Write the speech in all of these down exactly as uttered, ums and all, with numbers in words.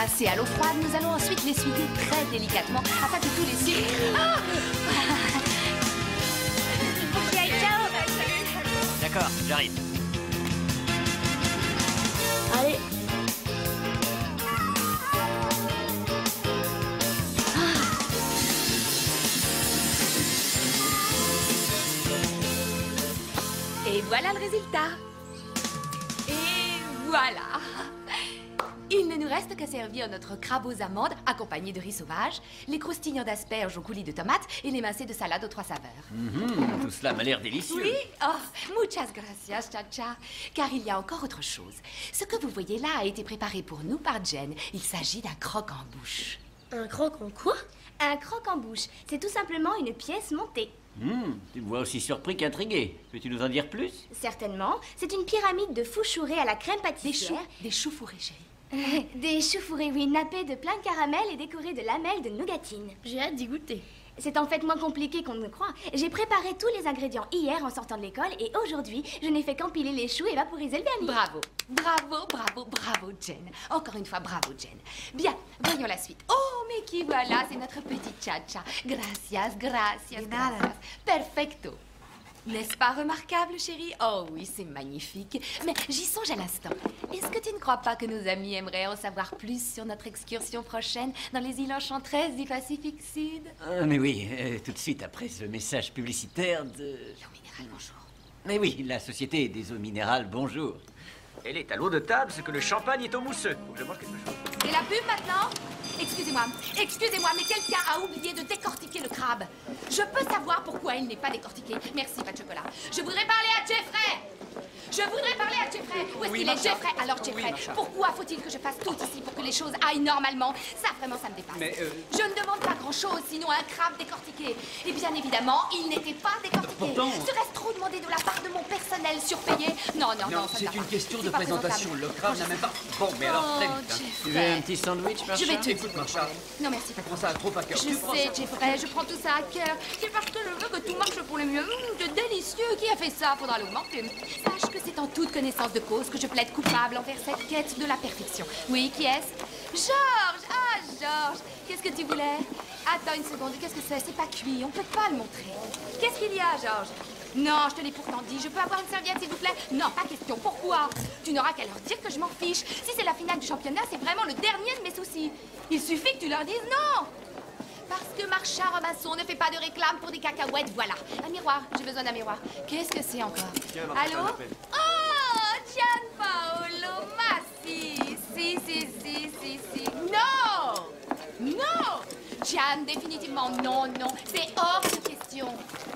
rincés à l'eau froide, nous allons ensuite l'essuyer très délicatement afin que tous les sucres... Ah ok, ciao. D'accord, j'arrive. Allez. Et voilà le résultat. Et voilà. Il ne nous reste qu'à servir notre crabe aux amandes accompagné de riz sauvage, les croustillants d'asperges au coulis de tomates et l'émincé de salade aux trois saveurs. Mmh, tout cela m'a l'air délicieux. Oui, oh, muchas gracias, Chacha. Car il y a encore autre chose. Ce que vous voyez là a été préparé pour nous par Jen. Il s'agit d'un croque en bouche. Un croque en quoi? Un croque en bouche, c'est tout simplement une pièce montée. Mmh, tu me vois aussi surpris qu'intrigué. Peux-tu nous en dire plus? Certainement, c'est une pyramide de fous fourrés à la crème Des pâtissière. choux, des choux fourrés, chérie. Euh, des choux fourrés, oui, nappés de plein de caramel et décorés de lamelles de nougatine. J'ai hâte d'y goûter. C'est en fait moins compliqué qu'on ne le croit. J'ai préparé tous les ingrédients hier en sortant de l'école et aujourd'hui, je n'ai fait qu'empiler les choux et vaporiser le vernis. Bravo, bravo, bravo, bravo, Jen. Encore une fois, bravo, Jen. Bien, voyons la suite. Oh, mais qui voilà, c'est notre petite Chacha. Gracias, gracias, gracias. Perfecto. N'est-ce pas remarquable, chérie? Oh oui, c'est magnifique. Mais j'y songe à l'instant. Est-ce que tu ne crois pas que nos amis aimeraient en savoir plus sur notre excursion prochaine dans les îles Enchanteresses du Pacifique Sud? Ah, mais oui, euh, tout de suite après ce message publicitaire de... L'eau minérale, bonjour. Mais oui, la société des eaux minérales, bonjour. Elle est à l'eau de table, c'est que le champagne est au mousseux. Faut que je mange quelque chose. C'est la pub maintenant? Excusez-moi, excusez-moi, mais quelqu'un a oublié de décortiquer le crabe. Je peux savoir pourquoi il n'est pas décortiqué. Merci, pas de chocolat. Je voudrais parler à Jeffrey. Je voudrais parler à Jeffrey. Où est-ce Oui, qu'il est, Marcia. Jeffrey? Alors, Jeffrey, Oui, Marcia. pourquoi faut-il que je fasse tout ici pour que les choses aillent normalement? Ça, vraiment, ça me dépasse. Mais, euh, Je ne demande pas grand-chose, sinon un crabe décortiqué. Et bien évidemment, il n'était pas décortiqué. Pourtant- Serait-ce trop demandé de la part de mon personnel surpayé? Non, non, non, Non, ça ne c'est va une pas. question C'est de pas présentation. présentable. Le crabe n'a même pas... Bon, mais alors, très Oh, vite. hein. Tu veux un Jeffrey. petit sandwich, Marcia? Je vais tout. Écoute, Marcha, Non, merci, pas tu prends ça à trop à cœur. Je Tu prends sais, ça- Jeffrey, je prends tout ça à cœur. C'est parce que je veux que tout marche pour le mieux. Hum, c'est délicieux. Qui a fait ça? Faudra l'augmenter. Sache que c'est en toute connaissance de cause que je plaide coupable envers cette quête de la perfection. Oui, qui est-ce? Georges! Ah, Georges! Qu'est-ce que tu voulais? Attends une seconde, qu'est-ce que c'est? C'est pas cuit, on peut pas le montrer. Qu'est-ce qu'il y a, Georges? Non, je te l'ai pourtant dit. Je peux avoir une serviette, s'il vous plaît? Non, pas question. Pourquoi? Tu n'auras qu'à leur dire que je m'en fiche. Si c'est la finale du championnat, c'est vraiment le dernier de mes soucis. Il suffit que tu leur dises non. Parce que Marcia Robinson ne fait pas de réclame pour des cacahuètes, voilà. Un miroir, j'ai besoin d'un miroir. Qu'est-ce que c'est encore? Tiens, Marcia, Allô? un appel. Oh, Gianpaolo, ma si, si, si, si, si, si. Non! Non! Gian, définitivement non, non. C'est hors de question.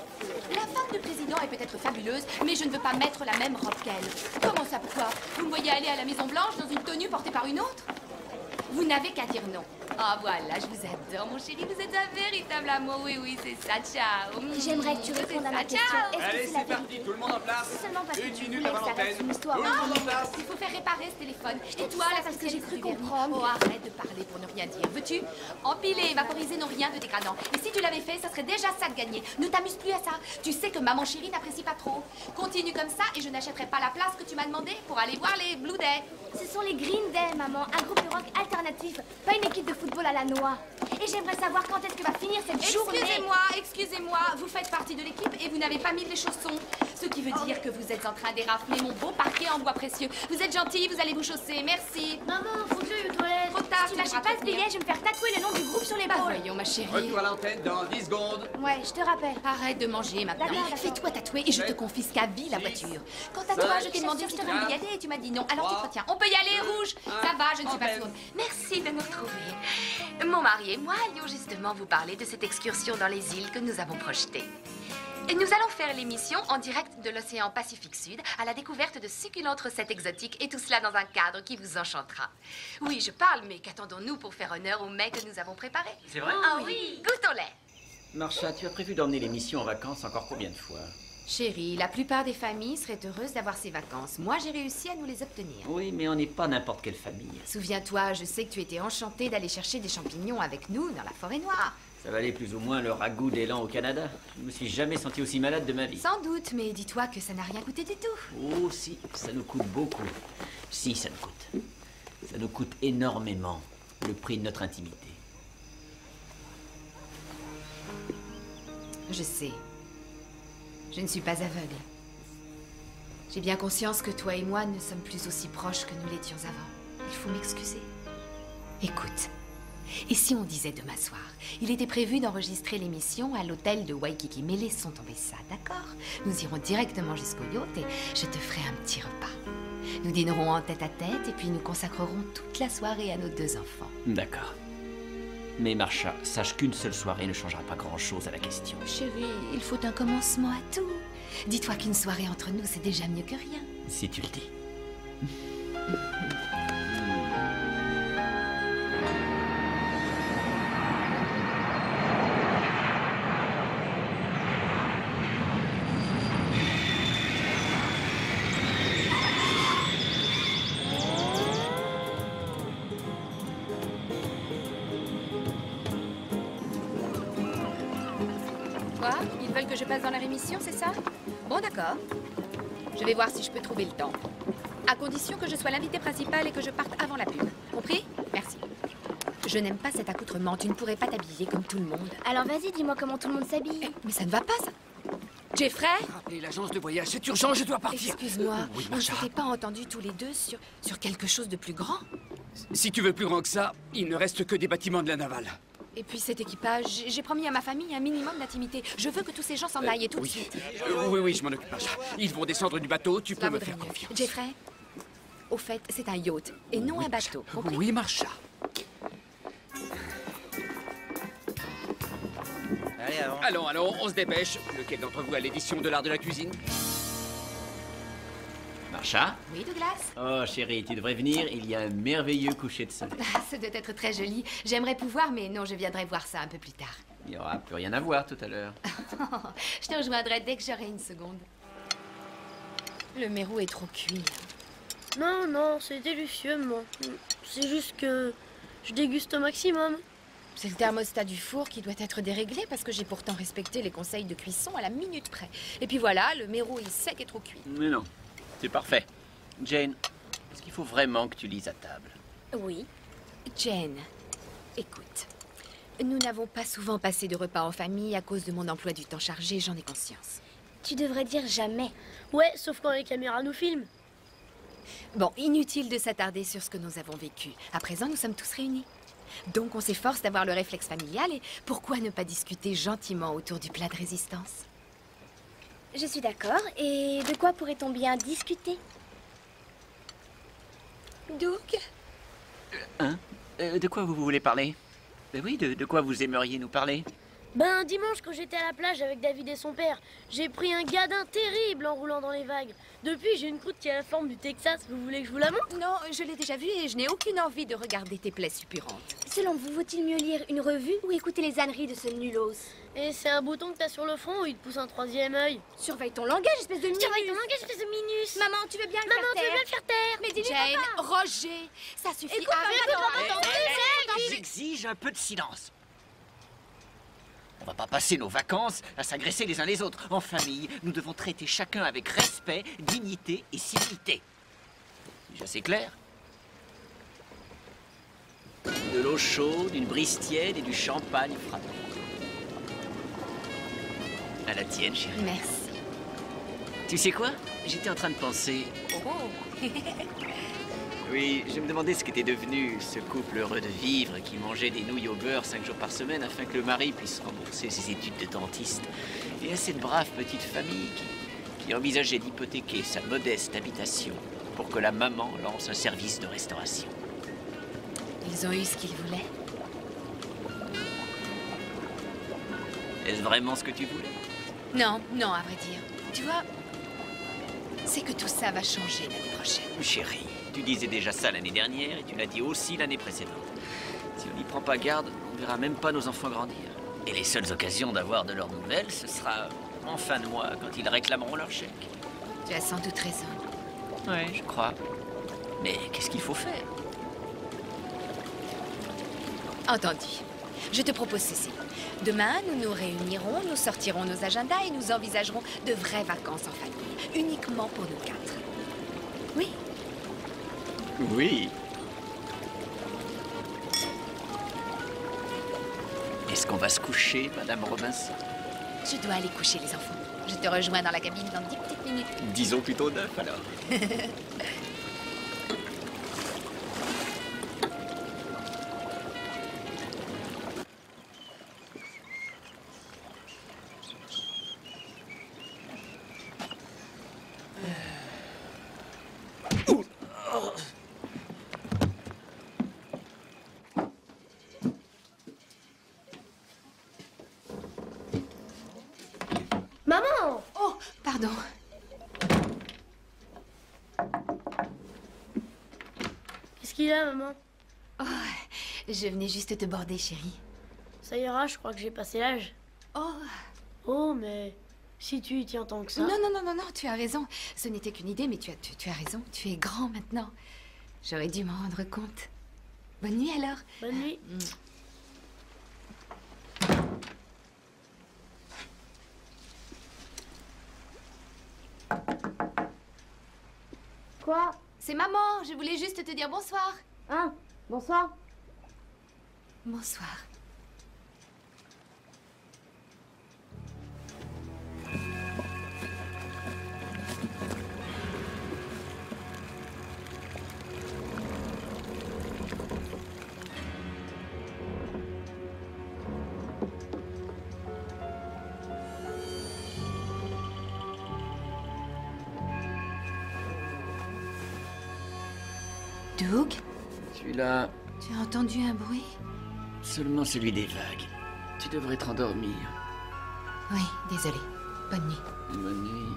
La femme du président est peut-être fabuleuse, mais je ne veux pas mettre la même robe qu'elle. Comment ça, pourquoi? Vous me voyez aller à la Maison Blanche dans une tenue portée par une autre? Vous n'avez qu'à dire non. Ah, voilà, je vous adore, mon chéri. Vous êtes un véritable amour. Oui, oui, c'est ça. Ciao. Mmh, J'aimerais que tu c'est répondes à ça, ma question. ciao. Est-ce que Allez, c'est la c'est parti, vérité? tout le monde en place. C'est seulement parce que Une tu minute voulais avant que ça reste l'antenne. une histoire. Tout le monde en place. Il faut faire réparer ce téléphone. Et dis toi, ça la parce que j'ai cru spécialiste du comprendre. vernis. Oh, arrête de parler pour ne rien dire. Veux-tu? Empiler et vaporiser n'ont rien de dégradant. Et si tu l'avais fait, ça serait déjà ça de gagner. Ne t'amuse plus à ça. Tu sais que maman chérie n'apprécie pas trop. Continue comme ça et je n'achèterai pas la place que tu m'as demandé pour aller voir les Blue Day. Ce sont les Green Day, maman, un groupe de rock alternatif, pas une équipe de football à la noix. Et j'aimerais savoir quand est-ce que va finir cette journée. Excusez-moi, excusez-moi, vous faites partie de l'équipe et vous n'avez pas mis les chaussons. Ce qui veut dire que vous êtes en train d'érafler mon beau parquet en bois précieux. Vous êtes gentil, vous allez vous chausser, merci. Maman, faut que j'aille aux toilettes. Trop tard, Si tu tu n'achètes devras pas te ce billet, je vais me faire tatouer le nom du groupe sur Bah l'épaule. voyons, ma chérie. Retour à l'antenne dans dix secondes. Ouais, je te rappelle. Arrête de manger maintenant. D'accord, d'accord. Fais-toi tatouer et je te Sept, confisque à vie la six, voiture. Quant à toi, cinq, je t'ai demandé si tu avais quatre, envie d'y aller et tu m'as dit non. Alors tu te trois, retiens. On peut y aller, deux, rouge. un, Ça va, je ne suis pas antenne. sourde. Merci de nous retrouver. Mon mari et moi allions justement vous parler de cette excursion dans les îles que nous avons projetée. Et nous allons faire l'émission en direct de l'océan Pacifique Sud à la découverte de succulentes recettes exotiques et tout cela dans un cadre qui vous enchantera. Oui, je parle, mais qu'attendons-nous pour faire honneur aux mets que nous avons préparés? C'est vrai? Ah oui, goûtons-les. Marcia, tu as prévu d'emmener l'émission en vacances encore combien de fois? Chérie, la plupart des familles seraient heureuses d'avoir ces vacances. Moi, j'ai réussi à nous les obtenir. Oui, mais on n'est pas n'importe quelle famille. Souviens-toi, je sais que tu étais enchantée d'aller chercher des champignons avec nous dans la forêt noire. Ça valait plus ou moins le ragoût d'élan au Canada. Je me suis jamais senti aussi malade de ma vie. Sans doute, mais dis-toi que ça n'a rien coûté du tout. Oh si, ça nous coûte beaucoup. Si, ça nous coûte. Ça nous coûte énormément. le prix de notre intimité. Je sais. Je ne suis pas aveugle. J'ai bien conscience que toi et moi ne sommes plus aussi proches que nous l'étions avant. Il faut m'excuser. Écoute, et si on disait demain soir, il était prévu d'enregistrer l'émission à l'hôtel de Waikiki, mais laissons tomber ça, d'accord? Nous irons directement jusqu'au yacht et je te ferai un petit repas. Nous dînerons en tête à tête et puis nous consacrerons toute la soirée à nos deux enfants. D'accord. Mais Marcia, sache qu'une seule soirée ne changera pas grand-chose à la question. Chérie, il faut un commencement à tout. Dis-toi qu'une soirée entre nous, c'est déjà mieux que rien. Si tu le dis. Quoi? Ils veulent que je passe dans leur émission, c'est ça? Bon, d'accord. Je vais voir si je peux trouver le temps. À condition que je sois l'invité principal et que je parte avant la pub. Compris? Merci. Je n'aime pas cet accoutrement. Tu ne pourrais pas t'habiller comme tout le monde. Alors vas-y, dis-moi comment tout le monde s'habille. Eh, mais ça ne va pas, ça. Jeffrey? Rappelez l'agence de voyage, c'est urgent, je dois partir. Excuse-moi, Oui, on ne Marcia. s'était pas entendus tous les deux sur, sur quelque chose de plus grand. Si tu veux plus grand que ça, il ne reste que des bâtiments de la navale. Et puis cet équipage, j'ai- j'ai promis à ma famille un minimum d'intimité. Je veux que tous ces gens s'en aillent et tout de oui. suite. Euh, oui, oui, je m'en occupe, Marcia. Ils vont descendre du bateau, tu Cela peux me vaudrait faire mieux. confiance. Jeffrey, au fait, c'est un yacht et non Oui, un bateau. Compris? Oui, Marcia. Allez, avant. Allons, allons, on se dépêche. Lequel d'entre vous a l'édition de l'art de la cuisine? Marcia? Oui, Douglas? Oh, chérie, tu devrais venir. Il y a un merveilleux coucher de soleil. Ah, ça doit être très joli. J'aimerais pouvoir, mais non, je viendrai voir ça un peu plus tard. Il n'y aura plus rien à voir tout à l'heure. Je te rejoindrai dès que j'aurai une seconde. Le mérou est trop cuit. Non, non, c'est délicieux, moi. C'est juste que je déguste au maximum. C'est le thermostat du four qui doit être déréglé parce que j'ai pourtant respecté les conseils de cuisson à la minute près. Et puis voilà, le mérou est sec et trop cuit. Mais non, c'est parfait. Jane, est-ce qu'il faut vraiment que tu lises à table? Oui. Jane, écoute. Nous n'avons pas souvent passé de repas en famille à cause de mon emploi du temps chargé, j'en ai conscience. Tu devrais dire jamais. Ouais, sauf quand les caméras nous filment. Bon, inutile de s'attarder sur ce que nous avons vécu. À présent, nous sommes tous réunis. Donc on s'efforce d'avoir le réflexe familial et pourquoi ne pas discuter gentiment autour du plat de résistance? Je suis d'accord. Et de quoi pourrait-on bien discuter? Doug? Hein? Euh, de quoi vous voulez parler? Ben oui, de, de quoi vous aimeriez nous parler? Ben, dimanche, quand j'étais à la plage avec David et son père, j'ai pris un gadin terrible en roulant dans les vagues. Depuis, j'ai une croûte qui a la forme du Texas. Vous voulez que je vous la montre? Non, je l'ai déjà vu et je n'ai aucune envie de regarder tes plaies suppurantes. Selon vous, vaut-il mieux lire une revue ou écouter les âneries de ce nulos? Et c'est un bouton que t'as sur le front où il te pousse un troisième œil. Surveille ton langage, espèce de minus. Surveille ton langage, espèce de minus. Maman, tu veux bien le Maman, faire tu veux taire? bien le faire taire? Mais dis-lui, Jane, papa. Roger, ça suffit. Écoute, Arrête, écoute, arrête, maman, arrête. t'en J'exige un peu de silence. On va pas passer nos vacances à s'agresser les uns les autres. En famille, nous devons traiter chacun avec respect, dignité et civilité. Déjà, c'est clair? De l'eau chaude, une brise tiède et du champagne frappant. À la tienne, chérie. Merci. Tu sais quoi? J'étais en train de penser... Oh. Oui, je me demandais ce qu'était devenu ce couple heureux de vivre qui mangeait des nouilles au beurre cinq jours par semaine afin que le mari puisse rembourser ses études de dentiste. Et à cette brave petite famille qui, qui envisageait d'hypothéquer sa modeste habitation pour que la maman lance un service de restauration. Ils ont eu ce qu'ils voulaient. Est-ce vraiment ce que tu voulais? Non, non, à vrai dire. Tu vois, c'est que tout ça va changer l'année prochaine. Chérie, tu disais déjà ça l'année dernière et tu l'as dit aussi l'année précédente. Si on n'y prend pas garde, on verra même pas nos enfants grandir. Et les seules occasions d'avoir de leurs nouvelles, ce sera en fin de mois quand ils réclameront leur chèque. Tu as sans doute raison. Oui, je crois. Mais qu'est-ce qu'il faut faire? Entendu. Je te propose ceci. Demain, nous nous réunirons, nous sortirons nos agendas et nous envisagerons de vraies vacances en famille, uniquement pour nous quatre. Oui. Oui. Est-ce qu'on va se coucher, Madame Robinson? Je dois aller coucher les enfants. Je te rejoins dans la cabine dans dix petites minutes. Disons plutôt neuf, alors. Maman! Oh, pardon. Qu'est-ce qu'il a, maman? Oh, je venais juste te border, chérie. Ça ira, je crois que j'ai passé l'âge. Oh. Oh, mais si tu y tiens tant que ça... Non, non, non, non, non, tu as raison. Ce n'était qu'une idée, mais tu as, tu, tu as raison. Tu es grand maintenant. J'aurais dû m'en rendre compte. Bonne nuit, alors. Bonne nuit. Mm. Quoi? C'est maman, je voulais juste te dire bonsoir. Hein? Bonsoir. Bonsoir. Doug, Je suis là, tu as entendu un bruit? seulement celui des vagues. Tu devrais te rendormir. Oui, désolé. Bonne nuit. Bonne nuit.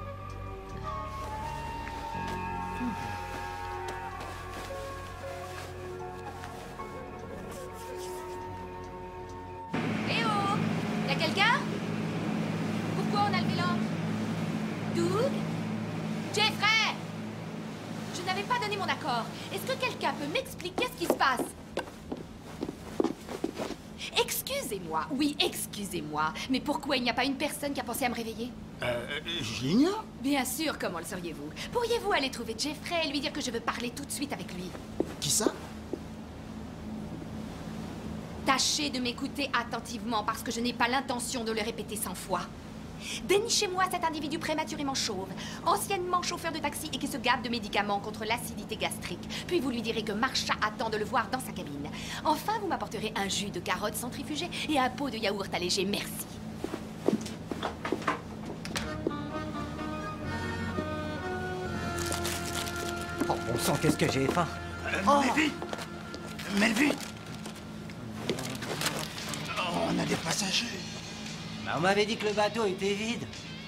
Eh oh! Y'a quelqu'un? Pourquoi on a levé l'encre? Doug? Jeffrey! Je n'avais pas donné mon accord. Est-ce que quelqu'un peut m'expliquer ce qui se passe? Excusez-moi, oui, excusez-moi. Mais pourquoi il n'y a pas une personne qui a pensé à me réveiller? Euh, j'ignore. Bien sûr, comment le sauriez-vous? Pourriez-vous aller trouver Jeffrey et lui dire que je veux parler tout de suite avec lui? Qui ça? Tâchez de m'écouter attentivement parce que je n'ai pas l'intention de le répéter cent fois. Dénichez-moi cet individu prématurément chauve, anciennement chauffeur de taxi et qui se gave de médicaments contre l'acidité gastrique. Puis vous lui direz que Marsha attend de le voir dans sa cabine. Enfin, vous m'apporterez un jus de carotte centrifugé et un pot de yaourt allégé. Merci. Oh bon sang, qu'est-ce que j'ai faim. Euh, Oh. Melvin! Melvin! Oh, on a des passagers. Bah, on m'avait dit que le bateau était vide.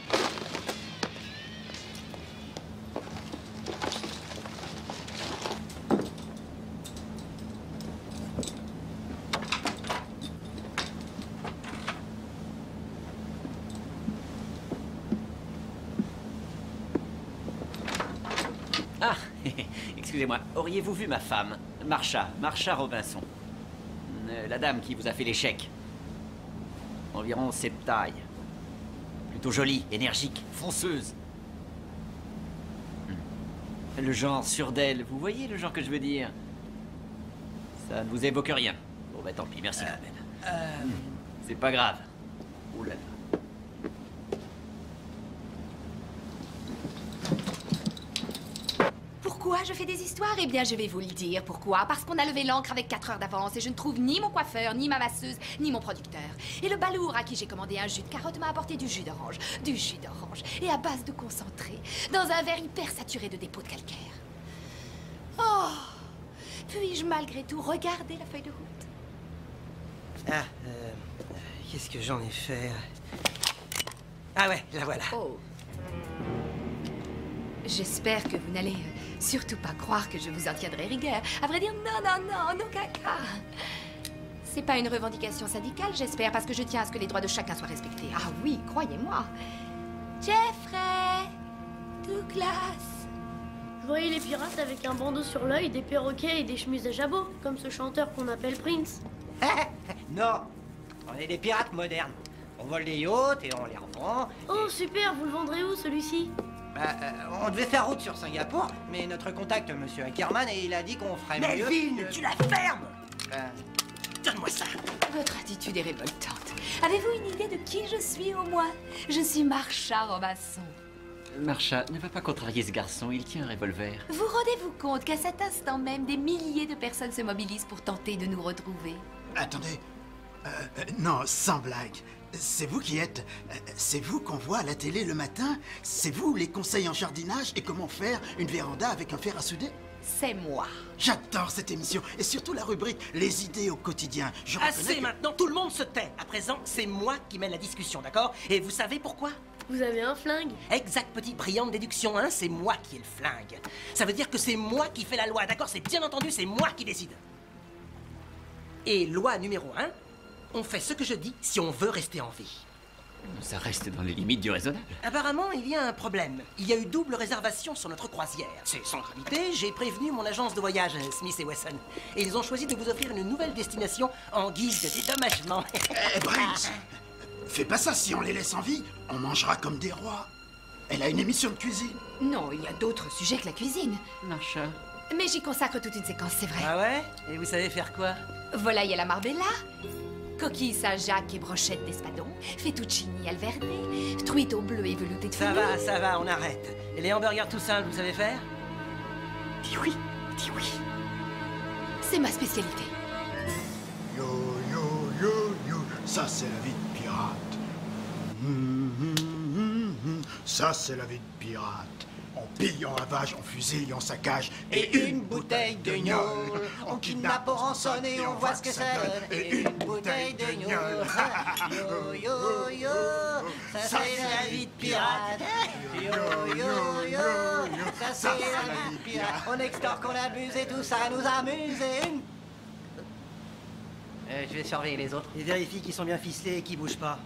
Ah, excusez-moi, auriez-vous vu ma femme, Marsha, Marsha Robinson? Euh, La dame qui vous a fait l'échec. Environ cette taille. Plutôt jolie, énergique, fonceuse. Hmm. Le genre sûr d'elle, vous voyez le genre que je veux dire? Ça ne vous évoque rien. Bon bah tant pis, merci quand même. Euh... Hmm. C'est pas grave. Ouh là là. Pourquoi je fais des histoires? Eh bien, je vais vous le dire. Pourquoi? Parce qu'on a levé l'ancre avec quatre heures d'avance et je ne trouve ni mon coiffeur, ni ma masseuse, ni mon producteur. Et le balourd à qui j'ai commandé un jus de carotte m'a apporté du jus d'orange. Du jus d'orange. Et à base de concentré. Dans un verre hyper saturé de dépôt de calcaire. Oh! Puis-je malgré tout regarder la feuille de route? Ah, euh... qu'est-ce que j'en ai fait? Ah ouais, la voilà. Oh. J'espère que vous n'allez euh, surtout pas croire que je vous en tiendrai rigueur. À vrai dire, non, non, non, en aucun cas. C'est pas une revendication syndicale, j'espère, parce que je tiens à ce que les droits de chacun soient respectés. Ah oui, croyez-moi. Jeffrey! Douglas! Je voyais les pirates avec un bandeau sur l'œil, des perroquets et des chemises à jabot, comme ce chanteur qu'on appelle Prince. Non, on est des pirates modernes. On vole des yachts et on les revend. Oh super, vous le vendrez où celui-ci? Bah, euh, on devait faire route sur Singapour, mais notre contact, monsieur Ackerman, et il a dit qu'on ferait mieux... Melvin, que- tu la fermes! Euh, Donne-moi ça. Votre attitude est révoltante. Avez-vous une idée de qui je suis, au moins? Je suis Marsha Robinson. Marcha, ne va pas contrarier ce garçon, il tient un revolver. Vous rendez-vous compte qu'à cet instant même, des milliers de personnes se mobilisent pour tenter de nous retrouver? Attendez. Euh, euh, non, sans blague. C'est vous qui êtes... euh, C'est vous qu'on voit à la télé le matin? C'est vous les conseils en jardinage et comment faire une véranda avec un fer à souder? C'est moi. J'adore cette émission et surtout la rubrique Les idées au quotidien. Je reconnais Assez que- maintenant, tout le monde se tait. À présent, c'est moi qui mène la discussion, d'accord? Et vous savez pourquoi? Vous avez un flingue? Exact, petite brillante déduction, hein, c'est moi qui ai le flingue. Ça veut dire que c'est moi qui fais la loi, d'accord? C'est bien entendu, c'est moi qui décide. Et loi numéro un, on fait ce que je dis si on veut rester en vie. Ça reste dans les limites du raisonnable. Apparemment, il y a un problème. Il y a eu double réservation sur notre croisière. C'est sans gravité, j'ai prévenu mon agence de voyage, Smith et Wesson. Et ils ont choisi de vous offrir une nouvelle destination en guise de dédommagement. Eh, Brains, fais pas ça, si on les laisse en vie, on mangera comme des rois. Elle a une émission de cuisine. Non, il y a d'autres sujets que la cuisine. Marcha. Mais j'y consacre toute une séquence, c'est vrai. Ah ouais? Et vous savez faire quoi? Volaille à la Marbella, coquille Saint-Jacques et brochette d'espadon, fettuccini al verde, truite au bleu et velouté de Ça fenouil. va, ça va, on arrête. Et les hamburgers tout simples, vous savez faire? Dis oui, dis oui. C'est ma spécialité. Yo, yo, yo, yo, ça c'est la vie de pirate. Hum, hum, hum, hum. Ça c'est la vie de pirate. On pille, on ravage, on fusille, on saccage. Et une bouteille de gnôle. On kidnappe, on rançonne et on voit ce que ça donne. Et une bouteille de gnôle. Yo, yo, yo, ça c'est la vie de pirate. Yo, yo, yo, ça c'est la vie de pirate. On extorque, on abuse et tout ça nous amuse. Et une... Euh, je vais surveiller les autres. Et vérifie qu'ils sont bien ficelés et qu'ils bougent pas.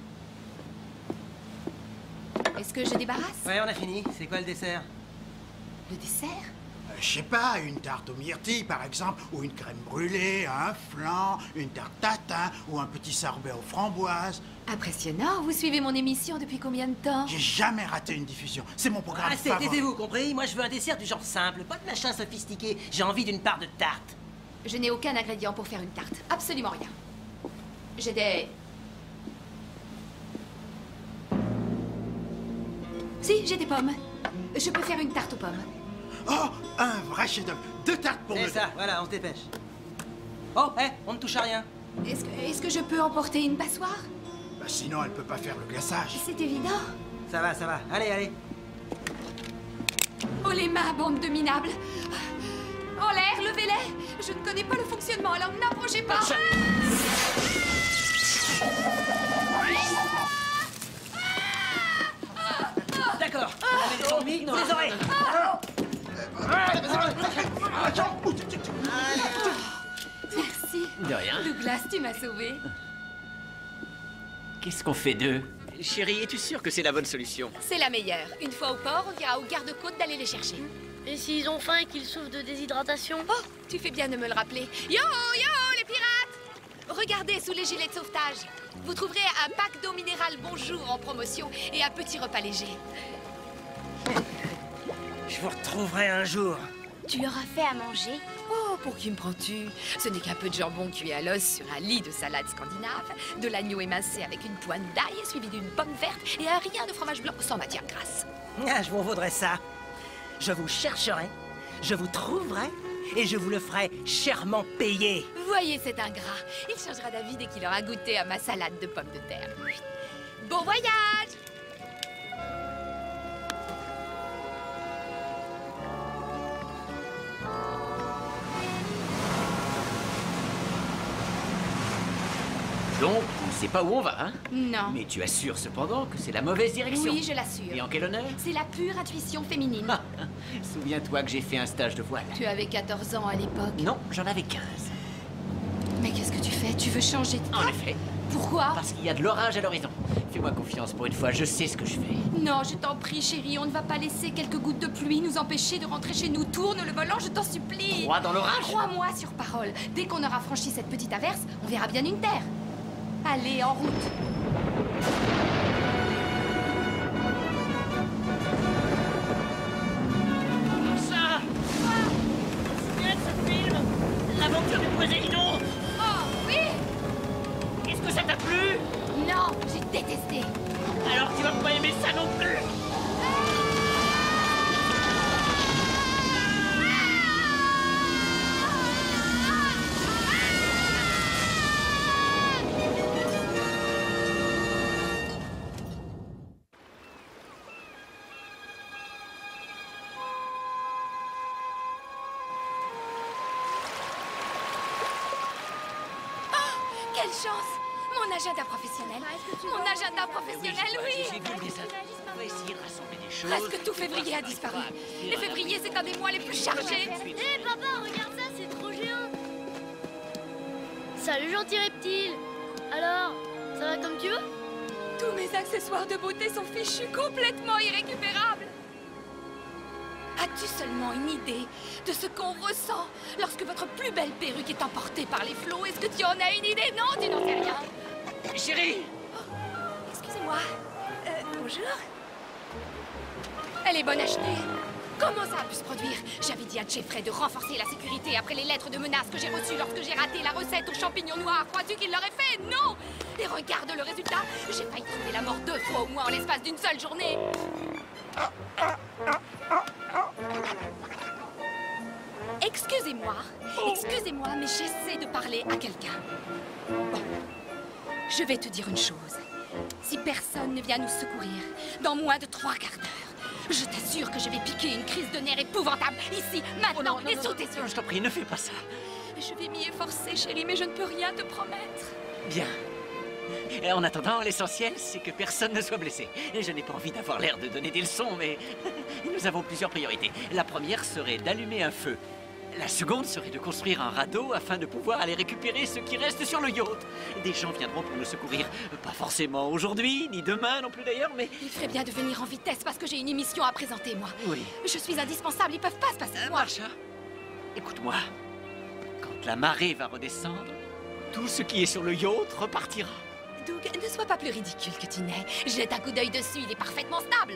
Est-ce que je débarrasse? Ouais, on a fini. C'est quoi le dessert? Le dessert? Euh, Je sais pas, une tarte aux myrtilles par exemple, ou une crème brûlée, un flan, une tarte tatin, ou un petit sorbet aux framboises. Impressionnant, vous suivez mon émission depuis combien de temps? J'ai jamais raté une diffusion. C'est mon programme Assez, favori. taisez-vous, compris? Moi, je veux un dessert du genre simple, pas de machin sophistiqué. J'ai envie d'une part de tarte. Je n'ai aucun ingrédient pour faire une tarte. Absolument rien. J'ai des... Si, j'ai des pommes. Je peux faire une tarte aux pommes. Oh, un vrai chef-d'œuvre. Deux tartes pour C'est me... ça, voilà, on se dépêche. Oh, hé, on ne touche à rien. Est-ce que, est-ce que je peux emporter une passoire? Bah, sinon, elle peut pas faire le glaçage. C'est évident. Ça va, ça va. Allez, allez. Oh les mains, bande de minables. En l'air, levez-les. Je ne connais pas le fonctionnement, alors n'approchez pas. D'accord, on met les zombies dans les oreilles. Merci. De rien. Douglas, tu m'as sauvé. Qu'est-ce qu'on fait d'eux? Chérie, es-tu sûre que c'est la bonne solution? C'est la meilleure. Une fois au port, on dira aux gardes-côtes d'aller les chercher. Et s'ils ont faim et qu'ils souffrent de déshydratation? Oh, tu fais bien de me le rappeler. Yo, yo, les pirates! Regardez sous les gilets de sauvetage. Vous trouverez un pack d'eau minérale Bonjour en promotion et un petit repas léger. Je vous retrouverai un jour. Tu leur as fait à manger? Oh, pour qui me prends-tu? Ce n'est qu'un peu de jambon cuit à l'os sur un lit de salade scandinave, de l'agneau émincé avec une pointe d'ail suivi d'une pomme verte et un rien de fromage blanc sans matière grasse. Ah, je m'en vaudrais ça. Je vous chercherai, je vous trouverai et je vous le ferai chèrement payer. Voyez cet ingrat. Il changera d'avis dès qu'il aura goûté à ma salade de pommes de terre. Bon voyage! Donc, on sait pas où on va, hein? Non. Mais tu assures cependant que c'est la mauvaise direction. Oui, je l'assure. Et en quel honneur? C'est la pure intuition féminine. Ah, souviens-toi que j'ai fait un stage de voile. Tu avais quatorze ans à l'époque. Non, j'en avais quinze. Mais qu'est-ce que tu fais? Tu veux changer de En cap? effet, Pourquoi? parce qu'il y a de l'orage à l'horizon. Fais-moi confiance pour une fois, je sais ce que je fais. Non, je t'en prie, chérie, on ne va pas laisser quelques gouttes de pluie nous empêcher de rentrer chez nous. Tourne le volant, je t'en supplie. Crois dans l'orage? Crois-moi sur parole. Dès qu'on aura franchi cette petite averse, on verra bien une terre. Allez, en route. Ça! C'est bien ce film! L'aventure du Poséidon! Oh, oui! détester. Alors tu vas pas aimer ça non plus. Quelle chance! Mon agenda professionnel! Mon agenda professionnel, oui! J'ai vu les autres. On va essayer de rassembler des choses. Presque tout février a disparu. Les février, c'est un des mois les plus chargés. Hé hey, papa, regarde ça, c'est trop géant. Salut gentil reptile. Alors, ça va comme tu veux? Tous mes accessoires de beauté sont fichus, complètement irrécupérables. As-tu seulement une idée de ce qu'on ressent lorsque votre plus belle perruque est emportée par les flots? Est-ce que tu en as une idée? Non, tu n'en sais rien. Chérie! Oh, excusez-moi. Euh, bonjour. Elle est bonne achetée. Comment ça a pu se produire? J'avais dit à Jeffrey de renforcer la sécurité après les lettres de menaces que j'ai reçues lorsque j'ai raté la recette aux champignons noirs. Crois-tu qu'il l'aurait fait? Non! Et regarde le résultat. J'ai failli trouver la mort deux fois au moins en l'espace d'une seule journée. Excusez-moi, excusez-moi, mais j'essaie de parler à quelqu'un. Bon, je vais te dire une chose. Si personne ne vient nous secourir dans moins de trois quarts d'heure, je t'assure que je vais piquer une crise de nerfs épouvantable, ici, maintenant, Oh non, non, et non, sous tes yeux. Je t'en prie, ne fais pas ça. Je vais m'y efforcer, chérie, mais je ne peux rien te promettre. Bien. Et en attendant, l'essentiel, c'est que personne ne soit blessé. Et je n'ai pas envie d'avoir l'air de donner des leçons, mais nous avons plusieurs priorités. La première serait d'allumer un feu. La seconde serait de construire un radeau afin de pouvoir aller récupérer ce qui reste sur le yacht. Des gens viendront pour nous secourir. Pas forcément aujourd'hui, ni demain non plus d'ailleurs, mais... Il ferait bien de venir en vitesse parce que j'ai une émission à présenter, moi. Oui. Je suis indispensable, ils peuvent pas se passer de moi. Marsha, écoute-moi. Quand la marée va redescendre, tout ce qui est sur le yacht repartira. Doug, ne sois pas plus ridicule que tu n'es. Jette un coup d'œil dessus, il est parfaitement stable.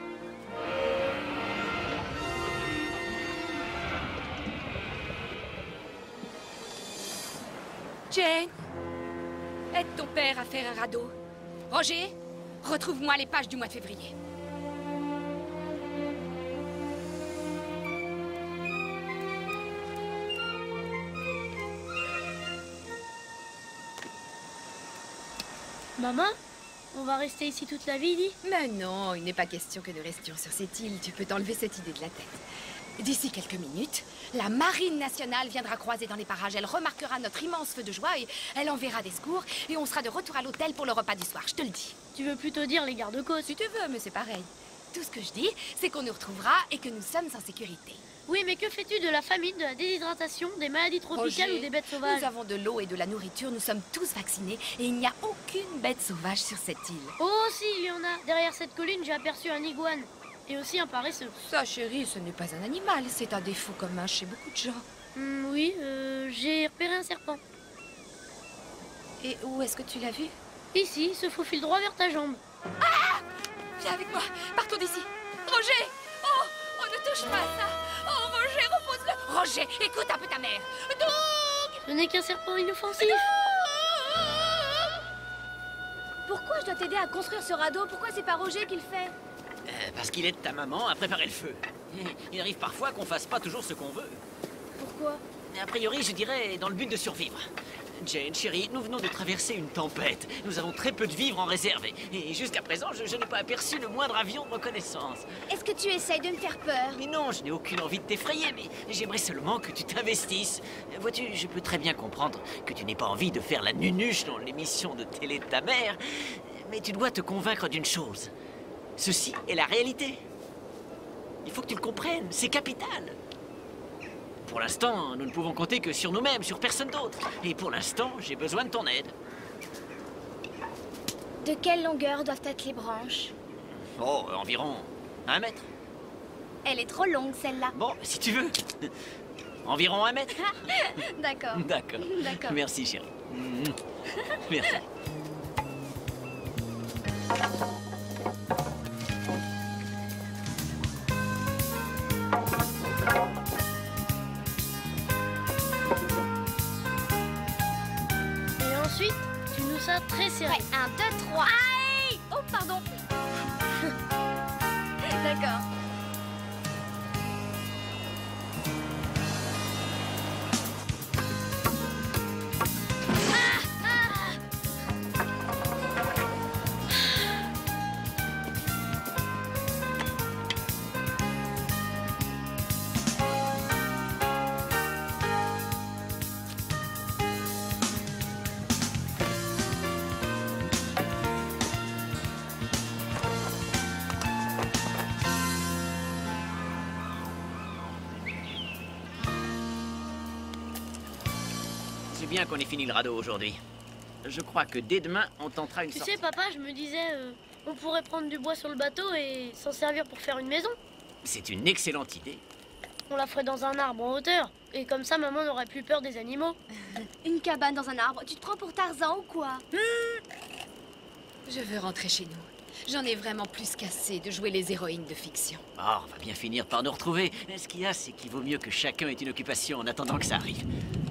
Jane, aide ton père à faire un radeau. Roger, retrouve-moi les pages du mois de février. Maman, on va rester ici toute la vie, dit? Mais non, il n'est pas question que nous restions sur cette île. Tu peux t'enlever cette idée de la tête. D'ici quelques minutes, la marine nationale viendra croiser dans les parages. Elle remarquera notre immense feu de joie et elle enverra des secours. Et on sera de retour à l'hôtel pour le repas du soir, je te le dis. Tu veux plutôt dire les gardes-côtes? Si tu veux, mais c'est pareil. Tout ce que je dis, c'est qu'on nous retrouvera et que nous sommes en sécurité. Oui, mais que fais-tu de la famine, de la déshydratation, des maladies tropicales Roger, ou des bêtes sauvages? Nous avons de l'eau et de la nourriture, nous sommes tous vaccinés et il n'y a aucune bête sauvage sur cette île. Oh si, il y en a. Derrière cette colline, j'ai aperçu un iguane. Et aussi un paresseux. Ça, chérie, ce n'est pas un animal, c'est un défaut commun chez beaucoup de gens. Hmm, oui, euh, j'ai repéré un serpent. Et où est-ce que tu l'as vu? Ici, il se faufile droit vers ta jambe. Ah! Viens avec moi, partons d'ici. Roger! Oh! Oh, ne touche pas à ça! Oh, Roger, repose-le! Roger, écoute un peu ta mère! Doug! Ce n'est qu'un serpent inoffensif. Pourquoi je dois t'aider à construire ce radeau? Pourquoi c'est pas Roger qui le fait? Euh, parce qu'il aide ta maman à préparer le feu. Il arrive parfois qu'on fasse pas toujours ce qu'on veut. Pourquoi? A priori, je dirais dans le but de survivre. Jane, chérie, nous venons de traverser une tempête. Nous avons très peu de vivres en réserve. Et jusqu'à présent, je, je n'ai pas aperçu le moindre avion de reconnaissance. Est-ce que tu essayes de me faire peur? Mais non, je n'ai aucune envie de t'effrayer, mais j'aimerais seulement que tu t'investisses. Vois-tu, je peux très bien comprendre que tu n'aies pas envie de faire la nunuche dans l'émission de télé de ta mère, mais tu dois te convaincre d'une chose. Ceci est la réalité. Il faut que tu le comprennes, c'est capital. Pour l'instant, nous ne pouvons compter que sur nous-mêmes, sur personne d'autre. Et pour l'instant, j'ai besoin de ton aide. De quelle longueur doivent être les branches? Oh, environ un mètre. Elle est trop longue, celle-là. Bon, si tu veux. Environ un mètre. D'accord. D'accord. D'accord. Merci, chérie. Merci. Et ensuite, tu nous ça très serré. Ouais, un, deux, trois. pardon. D'accord. C'est bien qu'on ait fini le radeau aujourd'hui. Je crois que dès demain, on tentera une Tu sortie. sais, papa, je me disais, euh, on pourrait prendre du bois sur le bateau et s'en servir pour faire une maison. C'est une excellente idée. On la ferait dans un arbre en hauteur. Et comme ça, maman n'aurait plus peur des animaux. Une cabane dans un arbre. Tu te prends pour Tarzan ou quoi? Je veux rentrer chez nous. J'en ai vraiment plus qu'assez de jouer les héroïnes de fiction. Oh, on va bien finir par nous retrouver. Ce qu'il y a, c'est qu'il vaut mieux que chacun ait une occupation en attendant que ça arrive.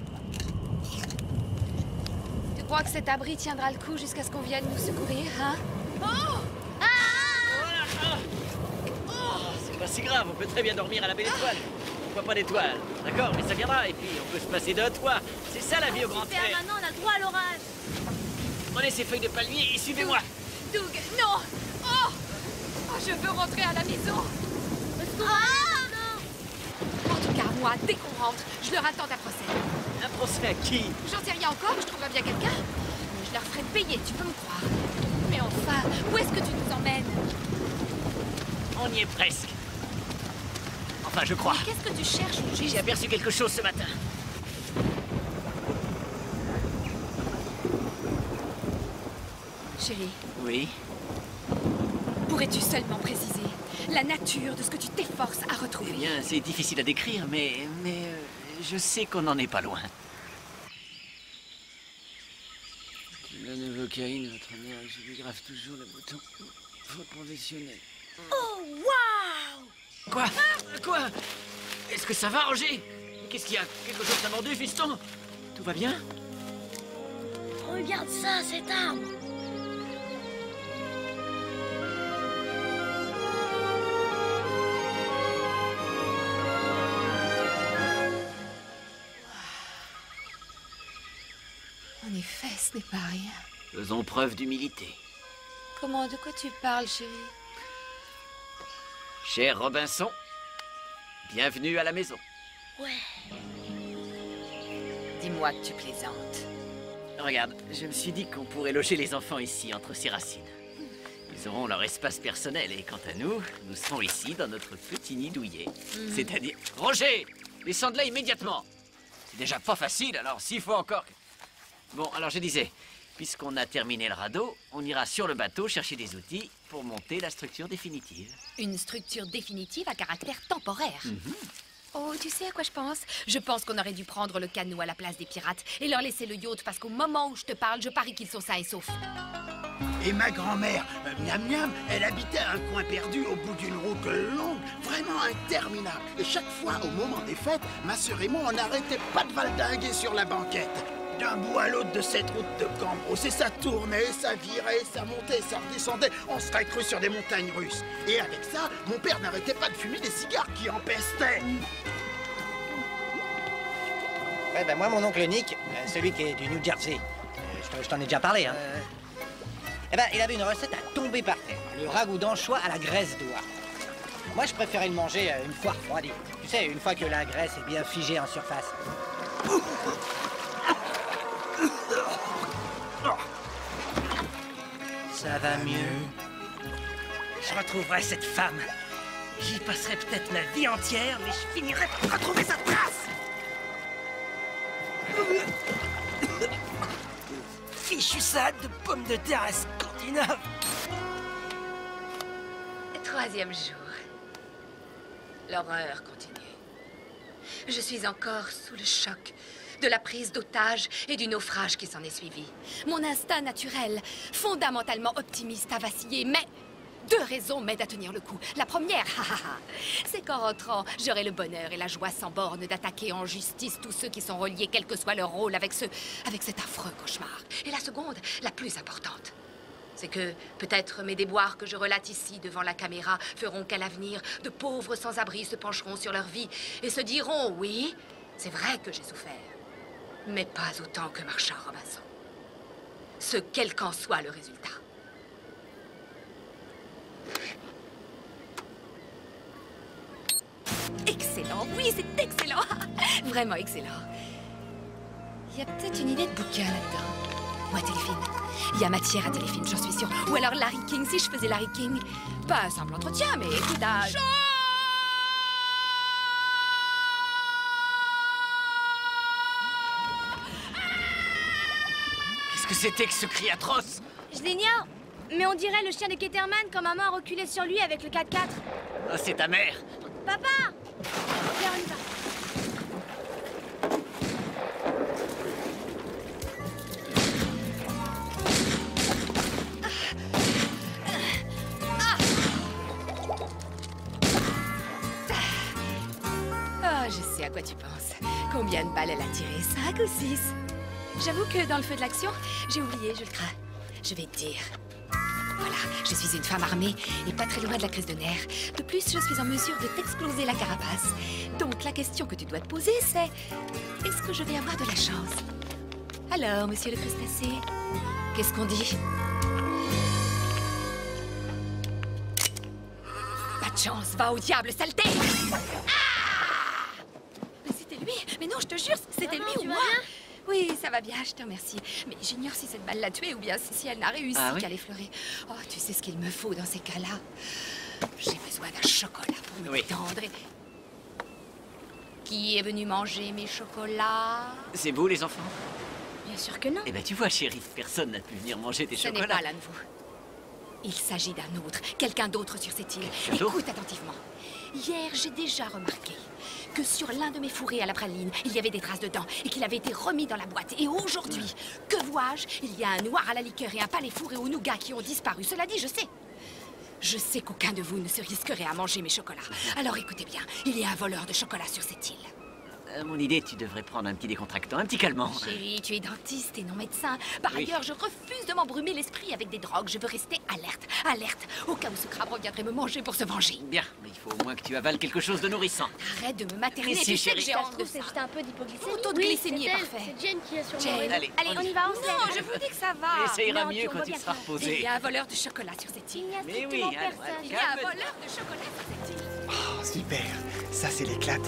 Tu crois que cet abri tiendra le coup jusqu'à ce qu'on vienne nous secourir, hein? Oh! C'est pas si grave, on peut très bien dormir à la belle étoile. Pourquoi pas d'étoile? D'accord, mais ça viendra, et puis on peut se passer d'un toit. C'est ça la vie au grand Super, air. maintenant on a le droit à l'orage. Prenez ces feuilles de palmier et suivez-moi. Doug, non! Oh! Oh, je veux rentrer à la maison! Ah, non. En tout cas, moi, dès qu'on rentre, je leur attends un procès. Un procès à qui? J'en sais rien encore, je trouverai bien quelqu'un. Mais je leur ferai payer, tu peux me croire. Mais enfin, où est-ce que tu nous emmènes? On y est presque. Enfin, je crois. Mais qu'est-ce que tu cherches au juste? J'ai aperçu quelque chose ce matin. Chérie, Oui? pourrais-tu seulement préciser la nature de ce que tu t'efforces à retrouver? Eh bien, c'est difficile à décrire, mais... mais... euh, je sais qu'on n'en est pas loin. La novocaïne, votre mère, je lui grave toujours le bouton. Faut professionnel. Oh, waouh! Quoi? Quoi? Est-ce que ça va, Roger? Qu'est-ce qu'il y a? Quelque chose t'a mordu, fiston? Tout va bien? Regarde ça, cet arbre. En effet, ce n'est pas rien. Faisons preuve d'humilité. Comment, de quoi tu parles, chérie? Cher Robinson, bienvenue à la maison. Ouais. Dis-moi que tu plaisantes. Regarde, je me suis dit qu'on pourrait loger les enfants ici, entre ces racines. Ils auront leur espace personnel, et quant à nous, nous serons ici, dans notre petit nid douillet. Mm. C'est-à-dire... Roger! Descends de là immédiatement! C'est déjà pas facile, alors s'il faut encore... que- Bon, alors je disais, puisqu'on a terminé le radeau, on ira sur le bateau chercher des outils pour monter la structure définitive. Une structure définitive à caractère temporaire. Mm-hmm. Oh, tu sais à quoi je pense? Je pense qu'on aurait dû prendre le canot à la place des pirates et leur laisser le yacht parce qu'au moment où je te parle, je parie qu'ils sont sains et saufs. Et ma grand-mère, euh, Miam Miam, elle habitait à un coin perdu au bout d'une route longue, vraiment interminable. Et chaque fois, au moment des fêtes, ma sœur et moi, on n'arrêtait pas de valdinguer sur la banquette. D'un bout à l'autre de cette route de Cambros, et ça tournait, ça virait, ça montait, ça redescendait, on serait cru sur des montagnes russes. Et avec ça, mon père n'arrêtait pas de fumer des cigares qui empestaient. Ouais, ben moi, mon oncle Nick, euh, celui qui est du New Jersey, euh, je t'en- je t'en ai déjà parlé, hein. Eh ben, il avait une recette à tomber par terre. Le ragoût d'anchois à la graisse d'oie. Moi, je préférais le manger euh, une fois refroidi. Tu sais, une fois que la graisse est bien figée en surface. Ça va mieux. Je retrouverai cette femme. J'y passerai peut-être ma vie entière, mais je finirai par retrouver sa trace. Fichu salade de pommes de terre à scandinave. Troisième jour. L'horreur continue. Je suis encore sous le choc de la prise d'otage et du naufrage qui s'en est suivi. Mon instinct naturel, fondamentalement optimiste, a vacillé, mais deux raisons m'aident à tenir le coup. La première, c'est qu'en rentrant, j'aurai le bonheur et la joie sans borne d'attaquer en justice tous ceux qui sont reliés, quel que soit leur rôle, avec ce, avec cet affreux cauchemar. Et la seconde, la plus importante, C'est que peut-être mes déboires que je relate ici devant la caméra feront qu'à l'avenir, de pauvres sans-abri se pencheront sur leur vie et se diront, oui, c'est vrai que j'ai souffert, mais pas autant que Marchand Robinson. Ce quel qu'en soit le résultat. Excellent, oui, c'est excellent. Vraiment excellent. Il y a peut-être une idée de bouquin là-dedans. Ou à Téléfilm. Il y a matière à Téléfilm, j'en suis sûre. Ou alors Larry King, si je faisais Larry King. Pas un simple entretien, mais tout à... Qu'est-ce que c'était que ce cri atroce? Je l'ignore, mais on dirait le chien de Ketterman quand maman a reculé sur lui avec le quatre quatre. Oh, c'est ta mère. Papa! Viens, on y va. Oh, je sais à quoi tu penses. Combien de balles elle a tiré? Cinq ou six? J'avoue que dans le feu de l'action, j'ai oublié, je le crains. Je vais te dire. Voilà, je suis une femme armée et pas très loin de la crise de nerfs. De plus, je suis en mesure de t'exploser la carapace. Donc la question que tu dois te poser, c'est... Est-ce que je vais avoir de la chance? Alors, monsieur le crustacé, qu'est-ce qu'on dit? Pas de chance, va au diable, saleté! Ah! Mais c'était lui! Mais non, je te jure, c'était lui ou moi! Oui, ça va bien, je te remercie. Mais j'ignore si cette balle l'a tuée ou bien si, si elle n'a réussi ah, oui? qu'à l'effleurer. Oh, tu sais ce qu'il me faut dans ces cas-là. J'ai besoin d'un chocolat pour me oui. détendre. Et... Qui est venu manger mes chocolats? C'est vous, les enfants? Bien sûr que non. Eh ben, tu vois, chérie, personne n'a pu venir manger tes Ce chocolats. n'est pas l'un de vous. Il s'agit d'un autre, quelqu'un d'autre sur cette île. Quelqu'un d'autre? Écoute attentivement. Hier, j'ai déjà remarqué que sur l'un de mes fourrés à la praline, il y avait des traces de dents et qu'il avait été remis dans la boîte. Et aujourd'hui, que vois-je? Il y a un noir à la liqueur et un palais fourré au nougat qui ont disparu. Cela dit, je sais. Je sais qu'aucun de vous ne se risquerait à manger mes chocolats. Alors écoutez bien, il y a un voleur de chocolat sur cette île. À mon idée, tu devrais prendre un petit décontractant, un petit calmant. Chérie, tu es dentiste et non médecin. Par Oui. ailleurs, je refuse de m'embrumer l'esprit avec des drogues. Je veux rester alerte, alerte, au cas où ce crabe reviendrait me manger pour se venger. Bien, mais il faut au moins que tu avales quelque chose de nourrissant. Arrête de me materner, Mais si, tu sais que chérie. j'ai Ça se honte de trouve, c'est ça. juste un peu d'hypoglycémie. Mon taux de Oui, glycémie c'est est elle, parfait. c'est Jane qui a sûrement Jane. raison. Allez, Allez, on y va, on se Non, lève. je vous dis que ça Mais va. ça ira Non, mieux tu- on quand va tu bien seras faire. Il reposé. y a un voleur de chocolat sur cette Il île. n'y a Mais strictement oui, allez, personne. Il y a un voleur de chocolat sur cette île. Oh, super. Ça, c'est l'éclate.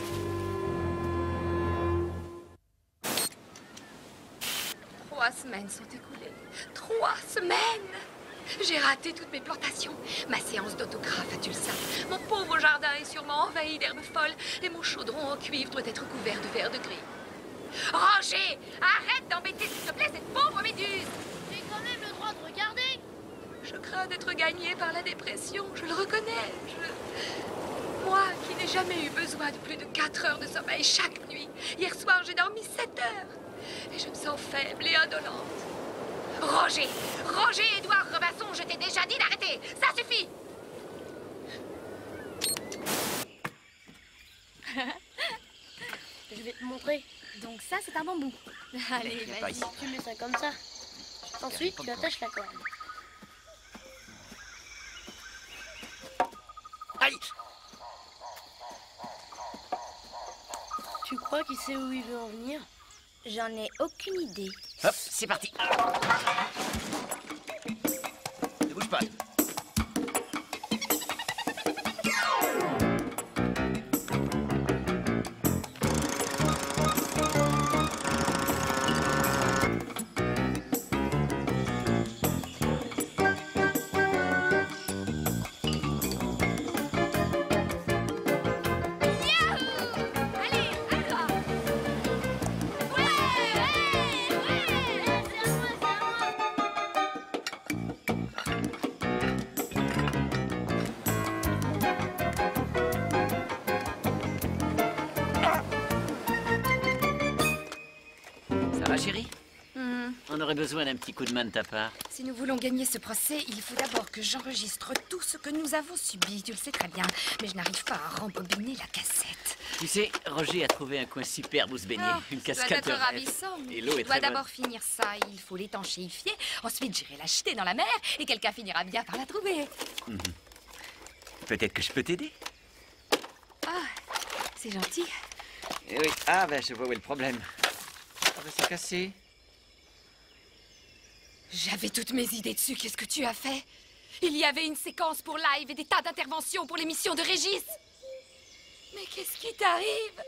Trois semaines sont écoulées. Trois semaines! J'ai raté toutes mes plantations. Ma séance d'autographe, as-tu le ça? Mon pauvre jardin est sûrement envahi d'herbes folles et mon chaudron en cuivre doit être couvert de verre de gris. Roger! Arrête d'embêter, s'il te plaît, cette pauvre méduse! J'ai quand même le droit de regarder. Je crains d'être gagnée par la dépression, je le reconnais. Je... Moi, qui n'ai jamais eu besoin de plus de quatre heures de sommeil chaque nuit. Hier soir, j'ai dormi sept heures. Et je me sens faible et indolente. Roger! Roger Édouard Robinson, je t'ai déjà dit d'arrêter! Ça suffit! Je vais te montrer. Donc ça, c'est un bambou. Allez, pas vas-y, ici. tu mets ça comme ça. Ensuite, tu attaches la corde. Aïe! Tu crois qu'il sait où il veut en venir? J'en ai aucune idée. Hop, c'est parti. Ne bouge pas. j'aurais besoin d'un petit coup de main de ta part. Si nous voulons gagner ce procès, il faut d'abord que j'enregistre tout ce que nous avons subi. Tu le sais très bien, mais je n'arrive pas à rembobiner la cassette. Tu sais, Roger a trouvé un coin superbe où se baigner. Oh, Une ça doit cascade être de rêve. ravissant. Et l'eau est Je dois très bonne. d'abord finir ça. Il faut l'étanchéifier. Ensuite, j'irai la jeter dans la mer et quelqu'un finira bien par la trouver. Mhm. Peut-être que je peux t'aider. Ah, c'est gentil. Eh oui. Ah, ben, je vois où est le problème. Ça va se casser. J'avais toutes mes idées dessus. Qu'est-ce que tu as fait? Il y avait une séquence pour live et des tas d'interventions pour l'émission de Régis. Mais qu'est-ce qui t'arrive?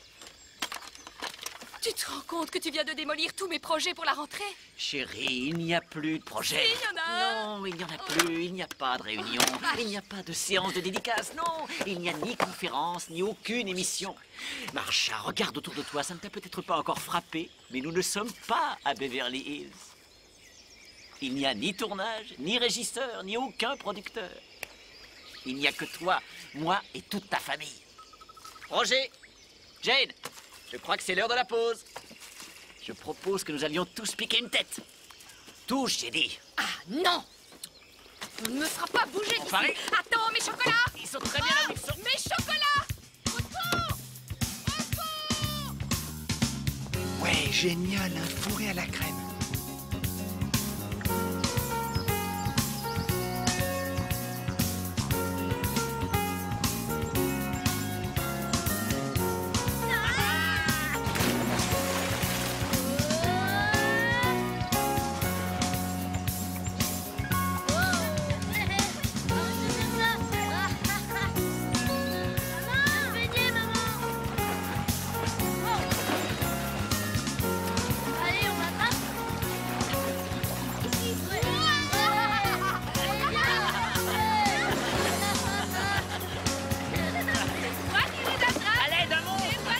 Tu te rends compte que tu viens de démolir tous mes projets pour la rentrée? Chérie, il n'y a plus de projet. Si, il y en a un. Non, il n'y en a plus. Il n'y a pas de réunion. Il n'y a pas de séance de dédicace. Non, il n'y a ni conférence, ni aucune émission. Marcia, regarde autour de toi. Ça ne t'a peut-être pas encore frappé, mais nous ne sommes pas à Beverly Hills. Il n'y a ni tournage, ni régisseur, ni aucun producteur. Il n'y a que toi, moi et toute ta famille. Roger, Jane, je crois que c'est l'heure de la pause. Je propose que nous allions tous piquer une tête. Touche, j'ai dit. Ah non! On ne me fera pas bouger d'ici. Pareil. Attends, mes chocolats! Ils sont très bien, Oh, ils sont... mes chocolats! Au secours! Au secours! Ouais, génial, un fourré à la crème. Allez, on m'attrape. Allez, d'un mot.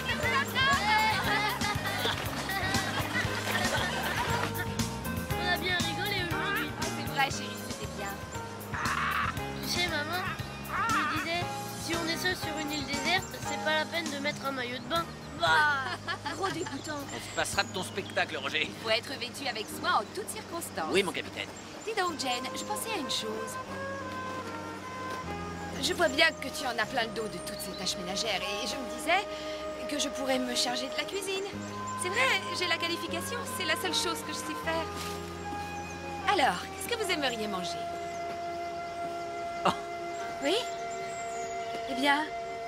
On a bien rigolé aujourd'hui. C'est vrai, chérie, c'était bien. Tu sais, maman, je me disais, si on est seul sur une île déserte, c'est pas la peine de mettre un maillot de bain. Bah, trop dégoûtant. On se passera de ton spectacle, Roger. Faut être vêtu avec soin en toutes circonstances. Oui, mon capitaine. Dis donc, Jane, je pensais à une chose. Je vois bien que tu en as plein le dos de toutes ces tâches ménagères et je me disais que je pourrais me charger de la cuisine. C'est vrai, j'ai la qualification, c'est la seule chose que je sais faire. Alors, qu'est-ce que vous aimeriez manger? Oh. Oui? Eh bien,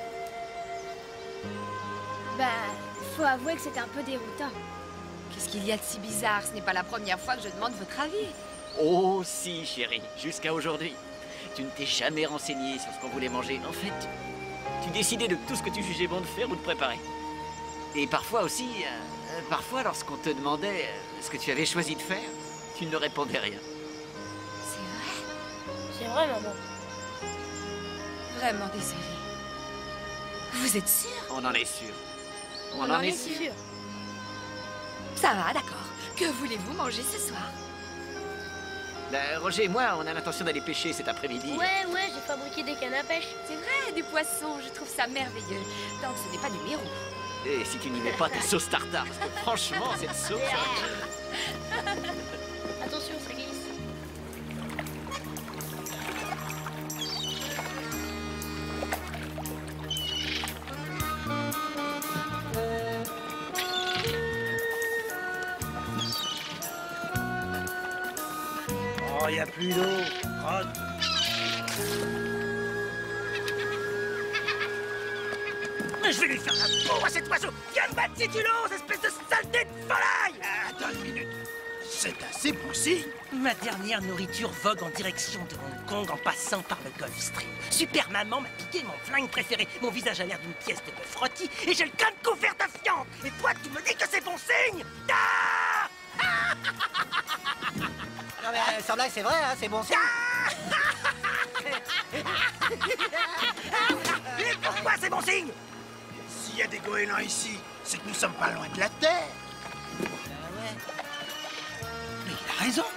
Bah, faut avouer que c'était un peu déroutant. qu'est-ce qu'il y a de si bizarre? Ce n'est pas la première fois que je demande votre avis. Oh, si, chérie, jusqu'à aujourd'hui. Tu ne t'es jamais renseigné sur ce qu'on voulait manger. En fait, tu décidais de tout ce que tu jugeais bon de faire ou de préparer. Et parfois aussi, euh, parfois, lorsqu'on te demandait euh, ce que tu avais choisi de faire, tu ne répondais rien. C'est vrai? C'est vrai, maman. Vraiment désolée. Vous êtes sûr? On en est sûr. On, On en, en est est sûr. sûr. Ça va, d'accord. Que voulez-vous manger ce soir? Ben, Roger et moi, on a l'intention d'aller pêcher cet après-midi. Ouais, ouais, j'ai fabriqué des cannes à pêche. C'est vrai, du poisson, je trouve ça merveilleux. Tant que ce n'est pas du mérou. Et si tu n'y mets pas tes sauces tartare, parce que franchement, cette sauce... Attention, ça glisse. Oh, y a plus d'eau. Crotte. Mais je vais lui faire la peau à cet oiseau. Viens me battre si tu l'oses, espèce de saleté de volaille. Attends une minute. C'est assez bon signe. Ma dernière nourriture vogue en direction de Hong Kong en passant par le Gulf Stream. Super Maman m'a piqué mon flingue préféré. Mon visage a l'air d'une pièce de bœuf rôti et j'ai le crâne couvert de fiente. Et toi, tu me dis que c'est bon signe? Ah! Non mais euh, sans blague, c'est vrai, hein, c'est bon signe. Et pourquoi c'est bon signe? S'il y a des goélands ici, c'est que nous sommes pas loin de la Terre. Mais il a raison.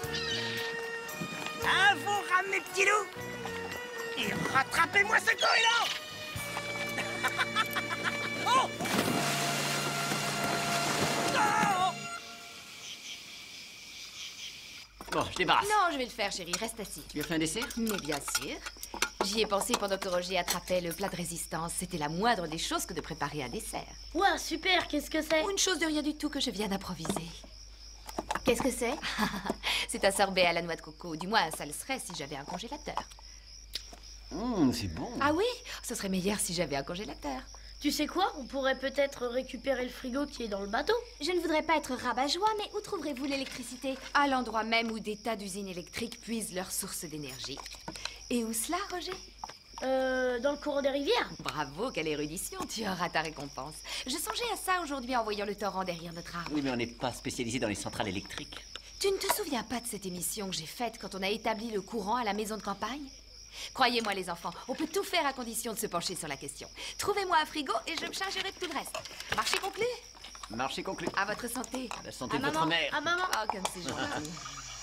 À vous, rame mes petits loups. Et rattrapez-moi ce goéland. Oh! Oh! Bon, je débarrasse. Non, je vais le faire, chérie. Reste assis. Tu as fait un dessert? Mais bien sûr. J'y ai pensé pendant que Roger attrapait le plat de résistance. C'était la moindre des choses que de préparer un dessert. Ouah, super, qu'est-ce que c'est? Une chose de rien du tout que je viens d'improviser. Qu'est-ce que c'est? C'est un sorbet à la noix de coco. Du moins, ça le serait si j'avais un congélateur. Mmh, c'est bon. Ah oui? Ce serait meilleur si j'avais un congélateur. Tu sais quoi? On pourrait peut-être récupérer le frigo qui est dans le bateau. Je ne voudrais pas être rabat-joie, mais où trouverez-vous l'électricité? À l'endroit même où des tas d'usines électriques puisent leur source d'énergie. Et où cela, Roger? Euh, dans le courant des rivières. Bravo, quelle érudition, tu auras ta récompense. Je songeais à ça aujourd'hui en voyant le torrent derrière notre arbre. Oui, mais on n'est pas spécialisé dans les centrales électriques. Tu ne te souviens pas de cette émission que j'ai faite quand on a établi le courant à la maison de campagne? Croyez-moi les enfants, on peut tout faire à condition de se pencher sur la question. Trouvez-moi un frigo et je me chargerai de tout le reste. Marché conclu? Marché conclu. À votre santé. À la santé À de votre maman, mère. à maman. Oh, comme c'est gentil.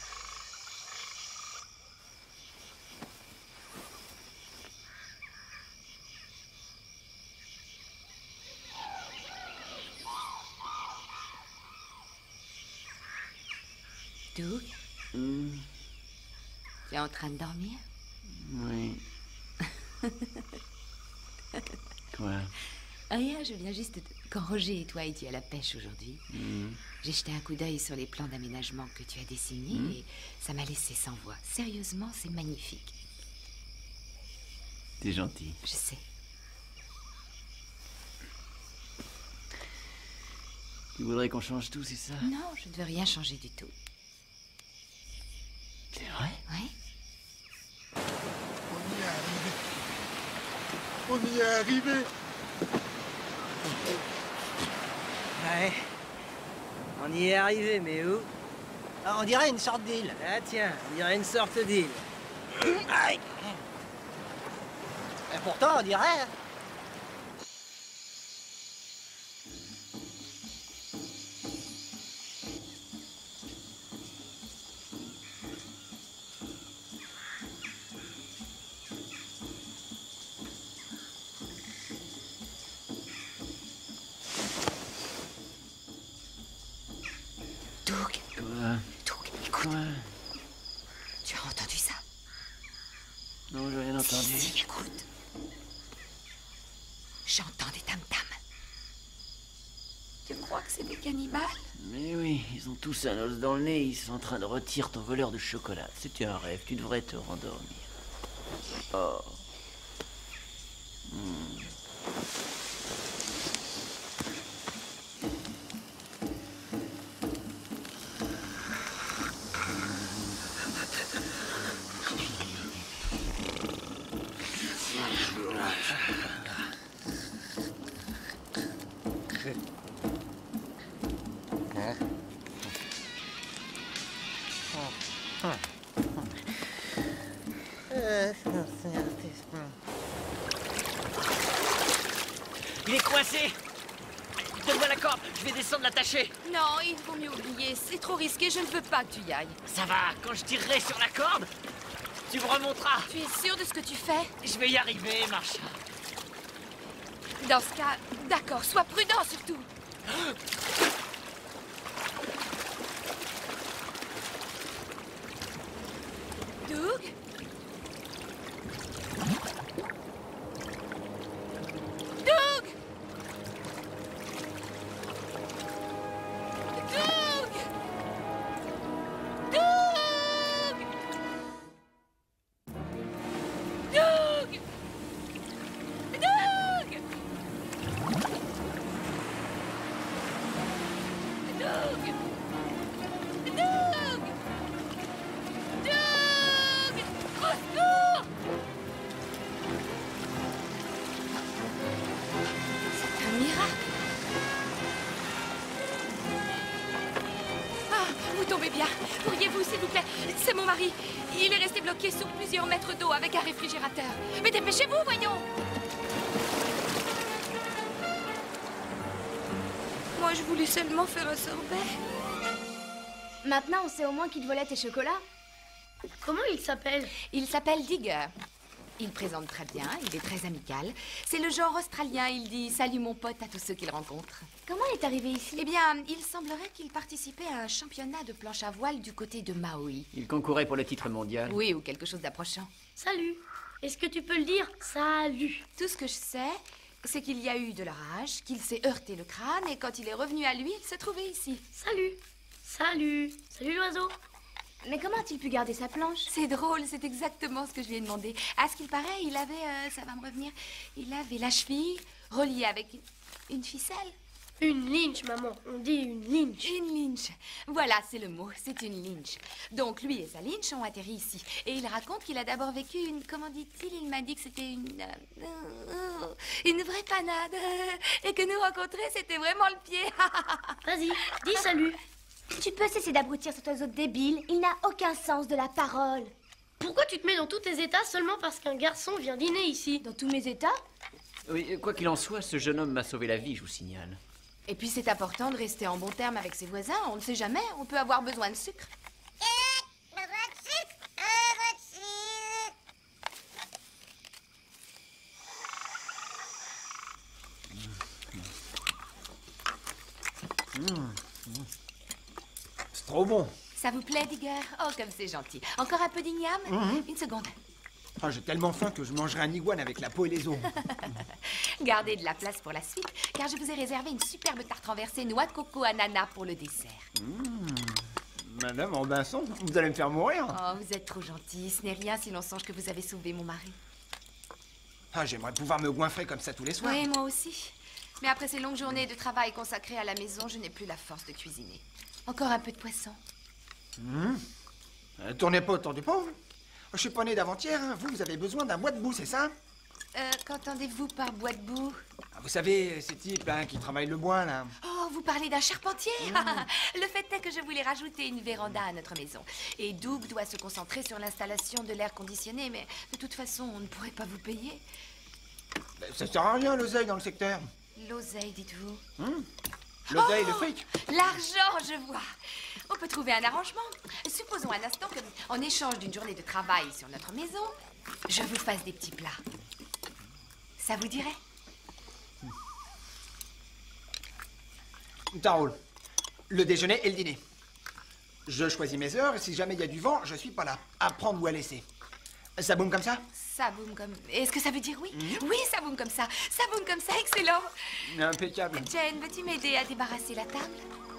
Doug, Mmh, tu es en train de dormir? oui. Quoi? Rien, je viens juste... de- Quand Roger et toi étiez à la pêche aujourd'hui, Mmh. j'ai jeté un coup d'œil sur les plans d'aménagement que tu as dessinés Mmh. et ça m'a laissé sans voix. Sérieusement, c'est magnifique. T'es gentil. Je sais. Tu voudrais qu'on change tout, c'est ça? Non, je ne veux rien changer du tout. C'est vrai? Oui? On y est arrivé. On y est arrivé. Ouais. On y est arrivé, mais où? Ah, on dirait une sorte d'île. Ah tiens, on dirait une sorte d'île. Aïe. Et pourtant, on dirait... hein. Doug, Quoi? Doug, écoute, Quoi? tu as entendu ça? Non, j'ai rien entendu. Si, écoute. J'entends des tam-tams. Tu crois que c'est des cannibales? Mais oui, ils ont tous un os dans le nez, ils sont en train de retirer ton voleur de chocolat. C'était un rêve, tu devrais te rendormir. Oh. Hmm. Il est coincé. Donne-moi la corde, je vais descendre l'attacher. Non, il vaut mieux oublier. C'est trop risqué, je ne veux pas que tu y ailles. Ça va, quand je tirerai sur la corde, tu me remonteras. Tu es sûr de ce que tu fais? Je vais y arriver, Marcia. Dans ce cas, d'accord, sois prudent surtout. Doug? Doug! Doug! Doug! Doug! Doug! Doug! Doug! Doug! Au secours! C'est un miracle. Ah, vous tombez bien. Pourriez-vous, s'il vous plaît? C'est mon mari. Il est resté bloqué sous plusieurs mètres d'eau avec un réfrigérateur. Mais dépêchez-vous, voyons! Moi, je voulais seulement faire un sorbet. Maintenant, on sait au moins qu'il volait tes chocolats. Comment il s'appelle? Il s'appelle Digger. Il présente très bien, il est très amical. C'est le genre australien, il dit « Salut mon pote » à tous ceux qu'il rencontre. Comment il est arrivé ici? Eh bien, il semblerait qu'il participait à un championnat de planche à voile du côté de Maui. Il concourait pour le titre mondial. Oui, ou quelque chose d'approchant. Salut. Est-ce que tu peux le dire? Salut. Tout ce que je sais, c'est qu'il y a eu de l'orage, qu'il s'est heurté le crâne, et quand il est revenu à lui, il se trouvait ici. Salut. Salut. Salut l'oiseau. Mais comment a-t-il pu garder sa planche? C'est drôle, c'est exactement ce que je lui ai demandé. À ce qu'il paraît, il avait, euh, ça va me revenir, il avait la cheville reliée avec une, une ficelle. Une linge, maman. On dit une linge. Une linge. Voilà, c'est le mot, c'est une linge. Donc lui et sa linge ont atterri ici. Et il raconte qu'il a d'abord vécu une, comment dit-il, il m'a dit que c'était une, euh, euh, une vraie panade. Et que nous rencontrer, c'était vraiment le pied. Vas-y, dis salut. Tu peux cesser d'abrutir cet oiseau débile? Il n'a aucun sens de la parole. Pourquoi tu te mets dans tous tes états seulement parce qu'un garçon vient dîner ici? Dans tous mes états? Oui, quoi qu'il en soit, ce jeune homme m'a sauvé la vie, je vous signale. Et puis c'est important de rester en bon terme avec ses voisins. On ne sait jamais, on peut avoir besoin de sucre. Mmh. C'est trop bon. Ça vous plaît, Digger? Oh, comme c'est gentil. Encore un peu d'igname? Mmh. Une seconde. Ah, j'ai tellement faim que je mangerai un iguane avec la peau et les os. Gardez de la place pour la suite, car je vous ai réservé une superbe tarte renversée noix de coco ananas pour le dessert. Mmh. Madame Robinson, vous allez me faire mourir. Oh, vous êtes trop gentil. Ce n'est rien si l'on songe que vous avez sauvé mon mari. Ah, j'aimerais pouvoir me goinfrer comme ça tous les soirs. Oui, moi aussi. Mais après ces longues journées de travail consacrées à la maison, je n'ai plus la force de cuisiner. Encore un peu de poisson. Mmh. Euh, tournez pas autour du pauvre. Je suis pas né d'avant-hier, hein. Vous, vous avez besoin d'un bois de boue, c'est ça? Euh, qu'entendez-vous par bois de boue? Ah, vous savez, ces types hein, qui travaillent le bois, là. Oh, vous parlez d'un charpentier? Mmh. Le fait est que je voulais rajouter une véranda à notre maison. Et Doug doit se concentrer sur l'installation de l'air conditionné, mais de toute façon, on ne pourrait pas vous payer. Ben, ça sert à rien, l'oseille, dans le secteur. L'oseille, dites-vous? Mmh. L'oseille, oh, le fric. L'argent, je vois. On peut trouver un arrangement. Supposons un instant que, en échange d'une journée de travail sur notre maison, je vous fasse des petits plats. Ça vous dirait? Ça roule. Le déjeuner et le dîner. Je choisis mes heures et si jamais il y a du vent, je suis pas là. À prendre ou à laisser. Ça boum comme ça? Ça boum comme... Est-ce que ça veut dire oui? Mmh. Oui, ça boum comme ça. Ça boum comme ça, excellent. Impeccable. Jane, veux-tu m'aider à débarrasser la table?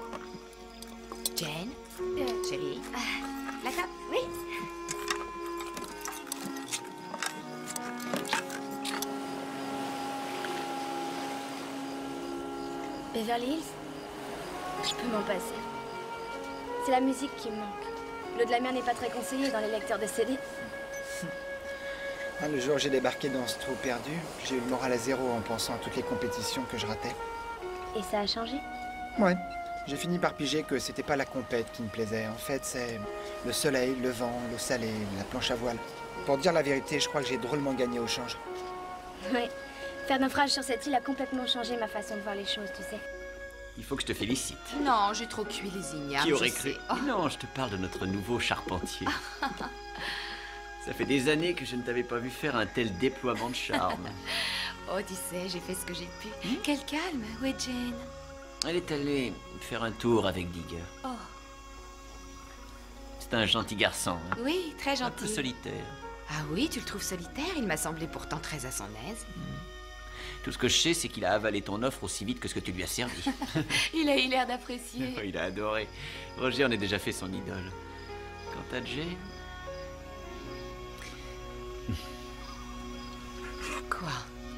Jane? Euh, Chérie? euh, La table? Oui. Beverly Hills? Je peux m'en passer. C'est la musique qui me manque. L'eau de la mer n'est pas très conseillée dans les lecteurs de C D. Ah, le jour où j'ai débarqué dans ce trou perdu, j'ai eu le moral à zéro en pensant à toutes les compétitions que je ratais. Et ça a changé? Ouais. J'ai fini par piger que c'était pas la compète qui me plaisait. En fait, c'est le soleil, le vent, l'eau salée, la planche à voile. Pour dire la vérité, je crois que j'ai drôlement gagné au change. Oui. Faire naufrage sur cette île a complètement changé ma façon de voir les choses, tu sais. Il faut que je te félicite. Non, j'ai trop cuit les ignames. Qui aurait je cru? sais. Oh. Non, je te parle de notre nouveau charpentier. Ça fait des années que je ne t'avais pas vu faire un tel déploiement de charme. Oh, tu sais, j'ai fait ce que j'ai pu. Mmh? Quel calme. Où est Jane? Elle est allée faire un tour avec Digger. Oh. C'est un gentil garçon. Hein? Oui, très gentil. Un peu solitaire. Ah oui, tu le trouves solitaire? Il m'a semblé pourtant très à son aise. Mmh. Tout ce que je sais, c'est qu'il a avalé ton offre aussi vite que ce que tu lui as servi. Il a eu l'air d'apprécier. Il a adoré. Roger en a déjà fait son idole. Quant à Jane... Quoi?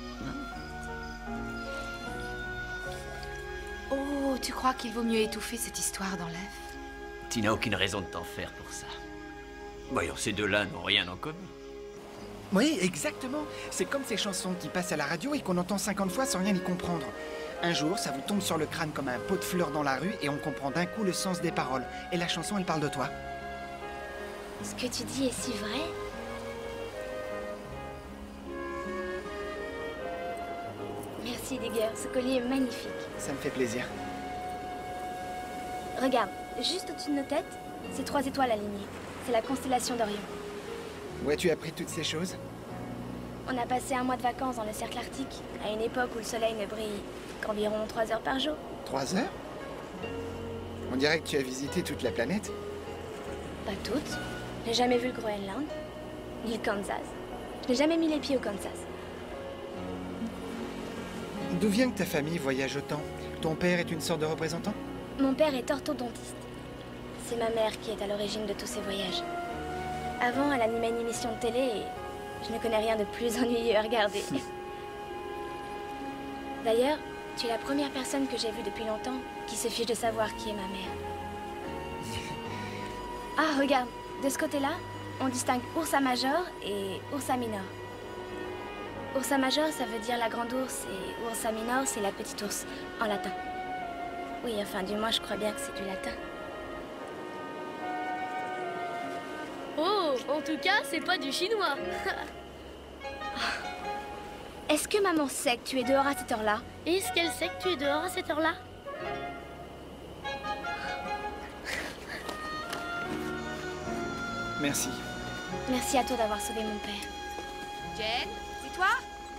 Oh, tu crois qu'il vaut mieux étouffer cette histoire dans l'œuf? Tu n'as aucune raison de t'en faire pour ça. Voyons, ces deux-là n'ont rien en commun. Oui, exactement. C'est comme ces chansons qui passent à la radio et qu'on entend cinquante fois sans rien y comprendre. Un jour, ça vous tombe sur le crâne comme un pot de fleurs dans la rue et on comprend d'un coup le sens des paroles. Et la chanson, elle parle de toi. Ce que tu dis est si vrai. Merci, Digger. Ce collier est magnifique. Ça me fait plaisir. Regarde, juste au-dessus de nos têtes, c'est trois étoiles alignées. C'est la constellation d'Orion. Où as-tu appris toutes ces choses? On a passé un mois de vacances dans le cercle arctique, à une époque où le soleil ne brille qu'environ trois heures par jour. Trois heures? On dirait que tu as visité toute la planète. Pas toutes. J'ai jamais vu le Groenland, ni le Kansas. Je n'ai jamais mis les pieds au Kansas. D'où vient que ta famille voyage autant? Ton père est une sorte de représentant? Mon père est orthodontiste. C'est ma mère qui est à l'origine de tous ces voyages. Avant, elle animait une émission de télé et je ne connais rien de plus ennuyeux à regarder. D'ailleurs, tu es la première personne que j'ai vue depuis longtemps qui se fiche de savoir qui est ma mère. Ah, regarde, de ce côté-là, on distingue Ursa Major et Ursa Minor. Ursa Major, ça veut dire la grande ours, et Ursa Minor, c'est la petite ours, en latin. Oui, enfin, du moins, je crois bien que c'est du latin. Oh, en tout cas, c'est pas du chinois. Est-ce que maman sait que tu es dehors à cette heure-là? Est-ce qu'elle sait que tu es dehors à cette heure-là? Merci. Merci à toi d'avoir sauvé mon père. Jen, c'est toi?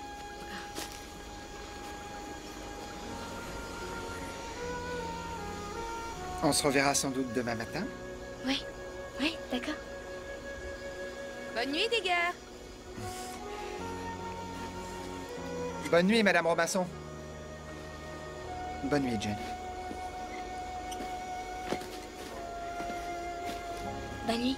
On se reverra sans doute demain matin. Oui, oui, d'accord. Bonne nuit, Digger. Bonne nuit, Madame Robinson. Bonne nuit, Jen. Bonne nuit.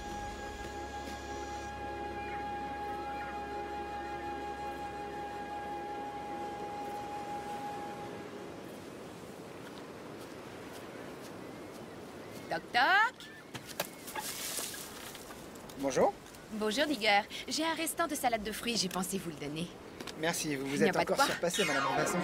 Toc toc. Bonjour. Bonjour, Digger. J'ai un restant de salade de fruits, j'ai pensé vous le donner. Merci, vous vous Il n'y a êtes pas de encore quoi. surpassée, Madame Robinson.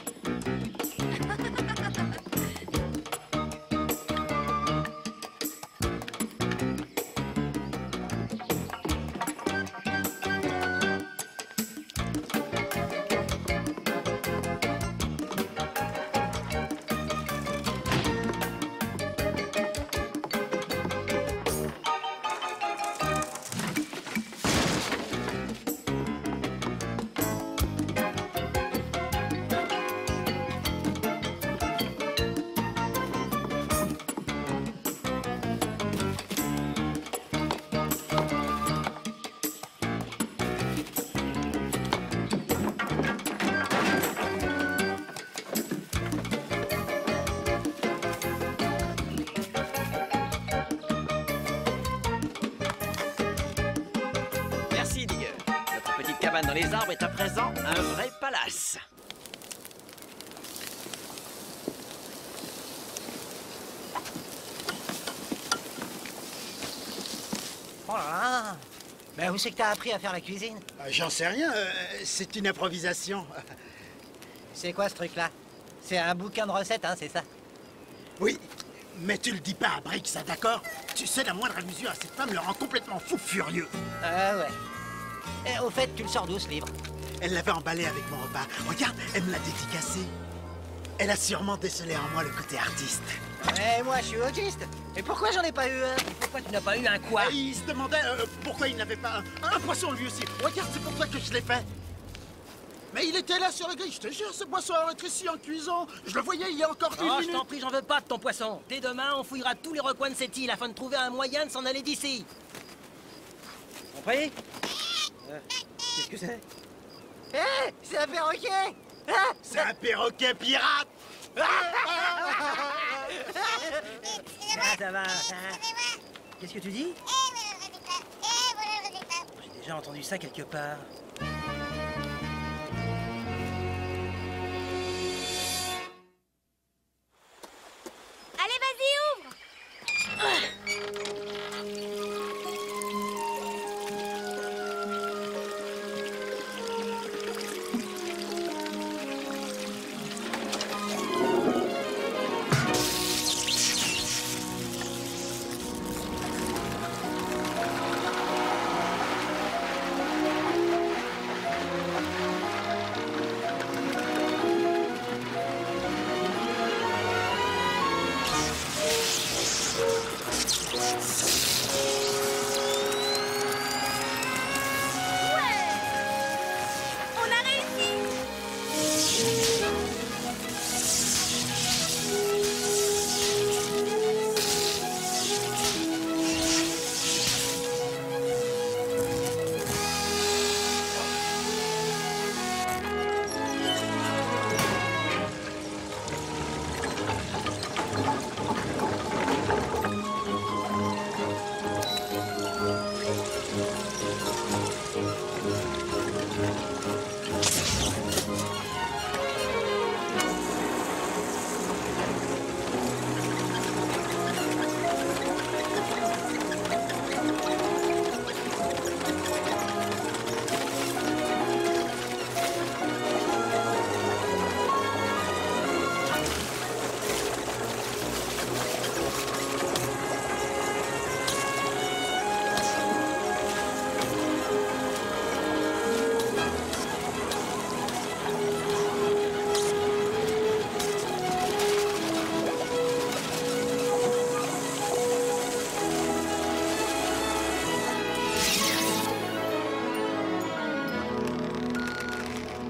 Merci, Digger. Notre petite cabane dans les arbres est à présent un vrai palace. Oh là là. Ben, où c'est que t'as appris à faire la cuisine? Euh, J'en sais rien, euh, c'est une improvisation. C'est quoi ce truc-là? C'est un bouquin de recettes, hein, c'est ça? Oui, mais tu le dis pas à Brick, ça, d'accord? Tu sais, la moindre allusion à cette femme le rend complètement fou furieux. Ah ouais. Et au fait, tu le sors d'où, ce livre? Elle l'avait emballé avec mon repas. Regarde, elle me l'a dédicacé. Elle a sûrement décelé en moi le côté artiste. Eh, moi, je suis autiste. Et pourquoi j'en ai pas eu un? Pourquoi tu n'as pas eu un quoi? Et il se demandait euh, pourquoi il n'avait pas un, un poisson lui aussi. Regarde, c'est pour ça que je l'ai fait. Mais il était là sur le grille, je te jure, ce poisson va être ici en cuisant. Je le voyais il y a encore une Oh, je minute. t'en prie, j'en veux pas de ton poisson. Dès demain, on fouillera tous les recoins de cette île afin de trouver un moyen de s'en aller d'ici. Compris? euh, Qu'est-ce que c'est? Eh, c'est un perroquet. Ah, C'est un perroquet pirate. Ah, ça va. ça- Qu'est-ce que tu dis? J'ai déjà entendu ça quelque part. Allez, vas-y, ouvre!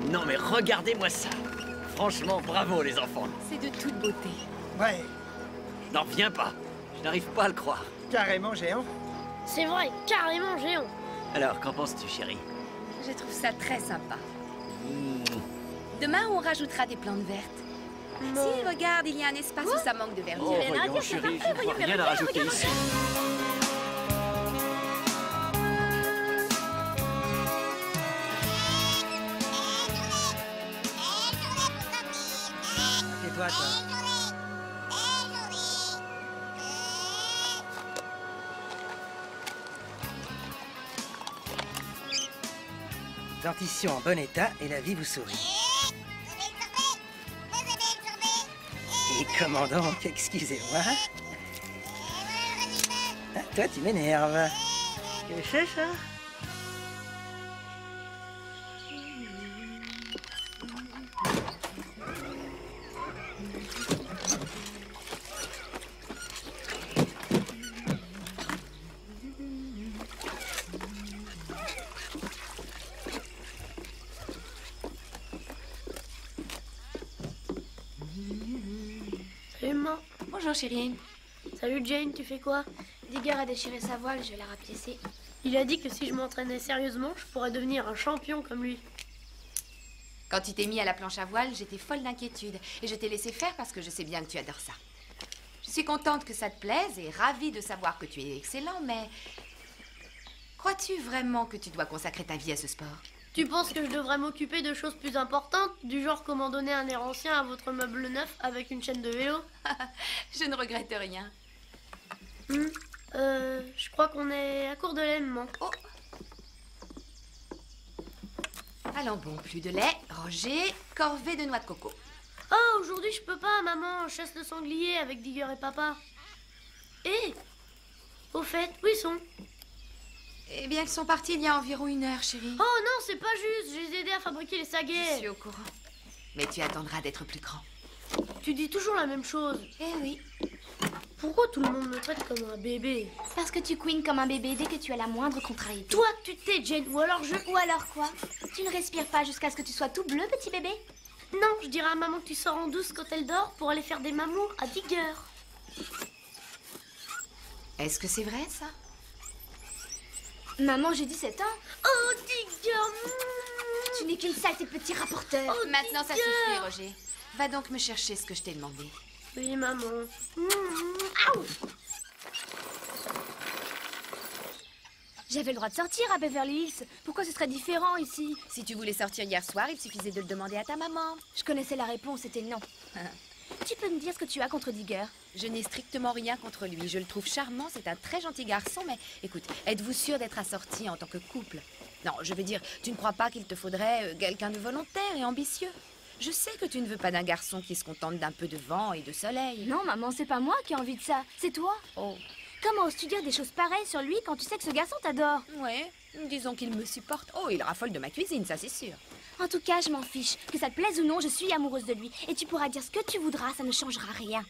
Non mais regardez-moi ça. Franchement, bravo les enfants. C'est de toute beauté. Ouais, N'en reviens pas. Je n'arrive pas à le croire. carrément géant. C'est vrai, carrément géant. Alors, qu'en penses-tu, chérie? Je trouve ça très sympa. Demain, on rajoutera des plantes vertes. Si, regarde, il y a un espace où ça manque de verdure. Oh, voyons, chérie, je ne vois rien à rajouter ici. Et toi, toi? Dentition en bon état et la vie vous sourit. Et comment donc, excusez-moi. Ah, toi, tu m'énerves. Que c'est ça? Salut, maman. Bonjour, chérie. Salut, Jane, tu fais quoi? Digger a déchiré sa voile, je vais la rapiécer. Il a dit que si je m'entraînais sérieusement, je pourrais devenir un champion comme lui. Quand tu t'es mis à la planche à voile, j'étais folle d'inquiétude. Et je t'ai laissé faire parce que je sais bien que tu adores ça. Je suis contente que ça te plaise et ravie de savoir que tu es excellent, mais... Crois-tu vraiment que tu dois consacrer ta vie à ce sport? Tu penses que je devrais m'occuper de choses plus importantes, du genre comment donner un air ancien à votre meuble neuf avec une chaîne de vélo? Je ne regrette rien. Hmm, euh, je crois qu'on est à court de lait, maman. Oh. Allons bon, plus de lait. Roger, corvée de noix de coco. Oh, aujourd'hui je peux pas, maman. Chasse le sanglier avec Digger et papa. Et au fait, où ils sont? Eh bien, ils sont partis il y a environ une heure, chérie. Oh non, c'est pas juste. Je les ai aidés à fabriquer les Je saguets. suis au courant. Mais tu attendras d'être plus grand. Tu dis toujours la même chose. Eh oui. Pourquoi tout le monde me traite comme un bébé? Parce que tu couines comme un bébé dès que tu as la moindre contrariété. Toi, tu t'es, Jane, ou alors je... Ou alors quoi? Tu ne respires pas jusqu'à ce que tu sois tout bleu, petit bébé? Non, je dirais à maman que tu sors en douce quand elle dort pour aller faire des mamours à Digger. Est-ce que c'est vrai, ça? Maman, j'ai dix-sept ans. Oh, Digger. Tu n'es qu'une saleté de petit rapporteur. Oh, Maintenant, ça Digger. suffit, Roger. Va donc me chercher ce que je t'ai demandé. Oui, maman. Aouh! J'avais le droit de sortir à Beverly Hills. Pourquoi ce serait différent ici? Si tu voulais sortir hier soir, il suffisait de le demander à ta maman. Je connaissais la réponse, c'était non. Tu peux me dire ce que tu as contre Digger? Je n'ai strictement rien contre lui. Je le trouve charmant, c'est un très gentil garçon, mais écoute, êtes-vous sûr d'être assortis en tant que couple? Non, je veux dire, tu ne crois pas qu'il te faudrait euh, quelqu'un de volontaire et ambitieux? Je sais que tu ne veux pas d'un garçon qui se contente d'un peu de vent et de soleil. Non, maman, c'est pas moi qui ai envie de ça. C'est toi. Oh. Comment oses-tu dire des choses pareilles sur lui quand tu sais que ce garçon t'adore? Ouais, disons qu'il me supporte. Oh, il raffole de ma cuisine, ça c'est sûr. En tout cas, je m'en fiche. Que ça te plaise ou non, je suis amoureuse de lui. Et tu pourras dire ce que tu voudras, ça ne changera rien.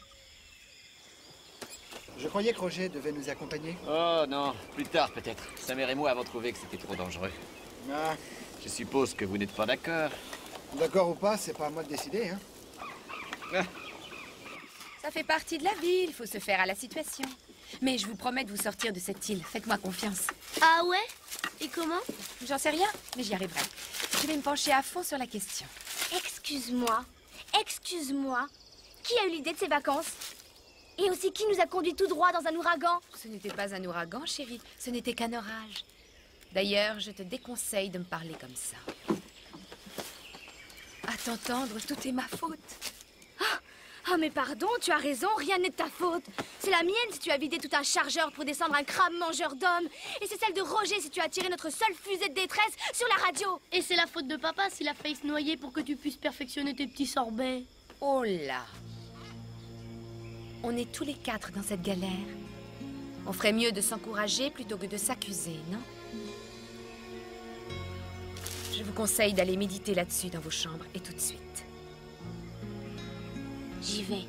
Je croyais que Roger devait nous accompagner. Oh non, plus tard peut-être. Sa mère et moi avons trouvé que c'était trop dangereux. Ah, Je suppose que vous n'êtes pas d'accord. d'accord ou pas, c'est pas à moi de décider, hein. Ah, Ça fait partie de la vie, il faut se faire à la situation. Mais je vous promets de vous sortir de cette île, faites-moi confiance. Ah ouais? Et comment? J'en sais rien, mais j'y arriverai. Je vais me pencher à fond sur la question. Excuse-moi. Excuse-moi. Qui a eu l'idée de ces vacances? Et aussi qui nous a conduit tout droit dans un ouragan? Ce n'était pas un ouragan, chérie, ce n'était qu'un orage. D'ailleurs, je te déconseille de me parler comme ça. À t'entendre, tout est ma faute. Oh mais pardon, tu as raison, rien n'est de ta faute. C'est la mienne si tu as vidé tout un chargeur pour descendre un crabe mangeur d'hommes. Et c'est celle de Roger si tu as tiré notre seule fusée de détresse sur la radio. Et c'est la faute de papa s'il a failli se noyer pour que tu puisses perfectionner tes petits sorbets. Oh là! On est tous les quatre dans cette galère. On ferait mieux de s'encourager plutôt que de s'accuser, non? Je vous conseille d'aller méditer là-dessus dans vos chambres et tout de suite. J'y vais.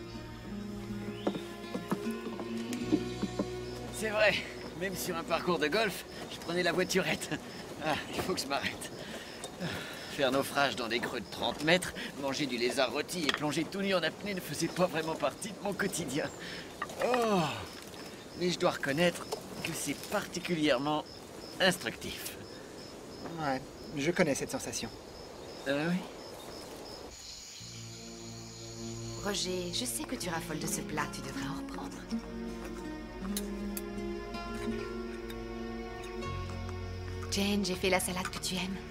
c'est vrai. Même sur un parcours de golf, je prenais la voiturette. Ah, il faut que je m'arrête. faire naufrage dans des creux de trente mètres, manger du lézard rôti et plonger tout nu en apnée ne faisait pas vraiment partie de mon quotidien. Oh! Mais je dois reconnaître que c'est particulièrement instructif. Ouais, je connais cette sensation. Ah oui? Roger, je sais que tu raffoles de ce plat, tu devrais en reprendre. Jane, j'ai fait la salade que tu aimes.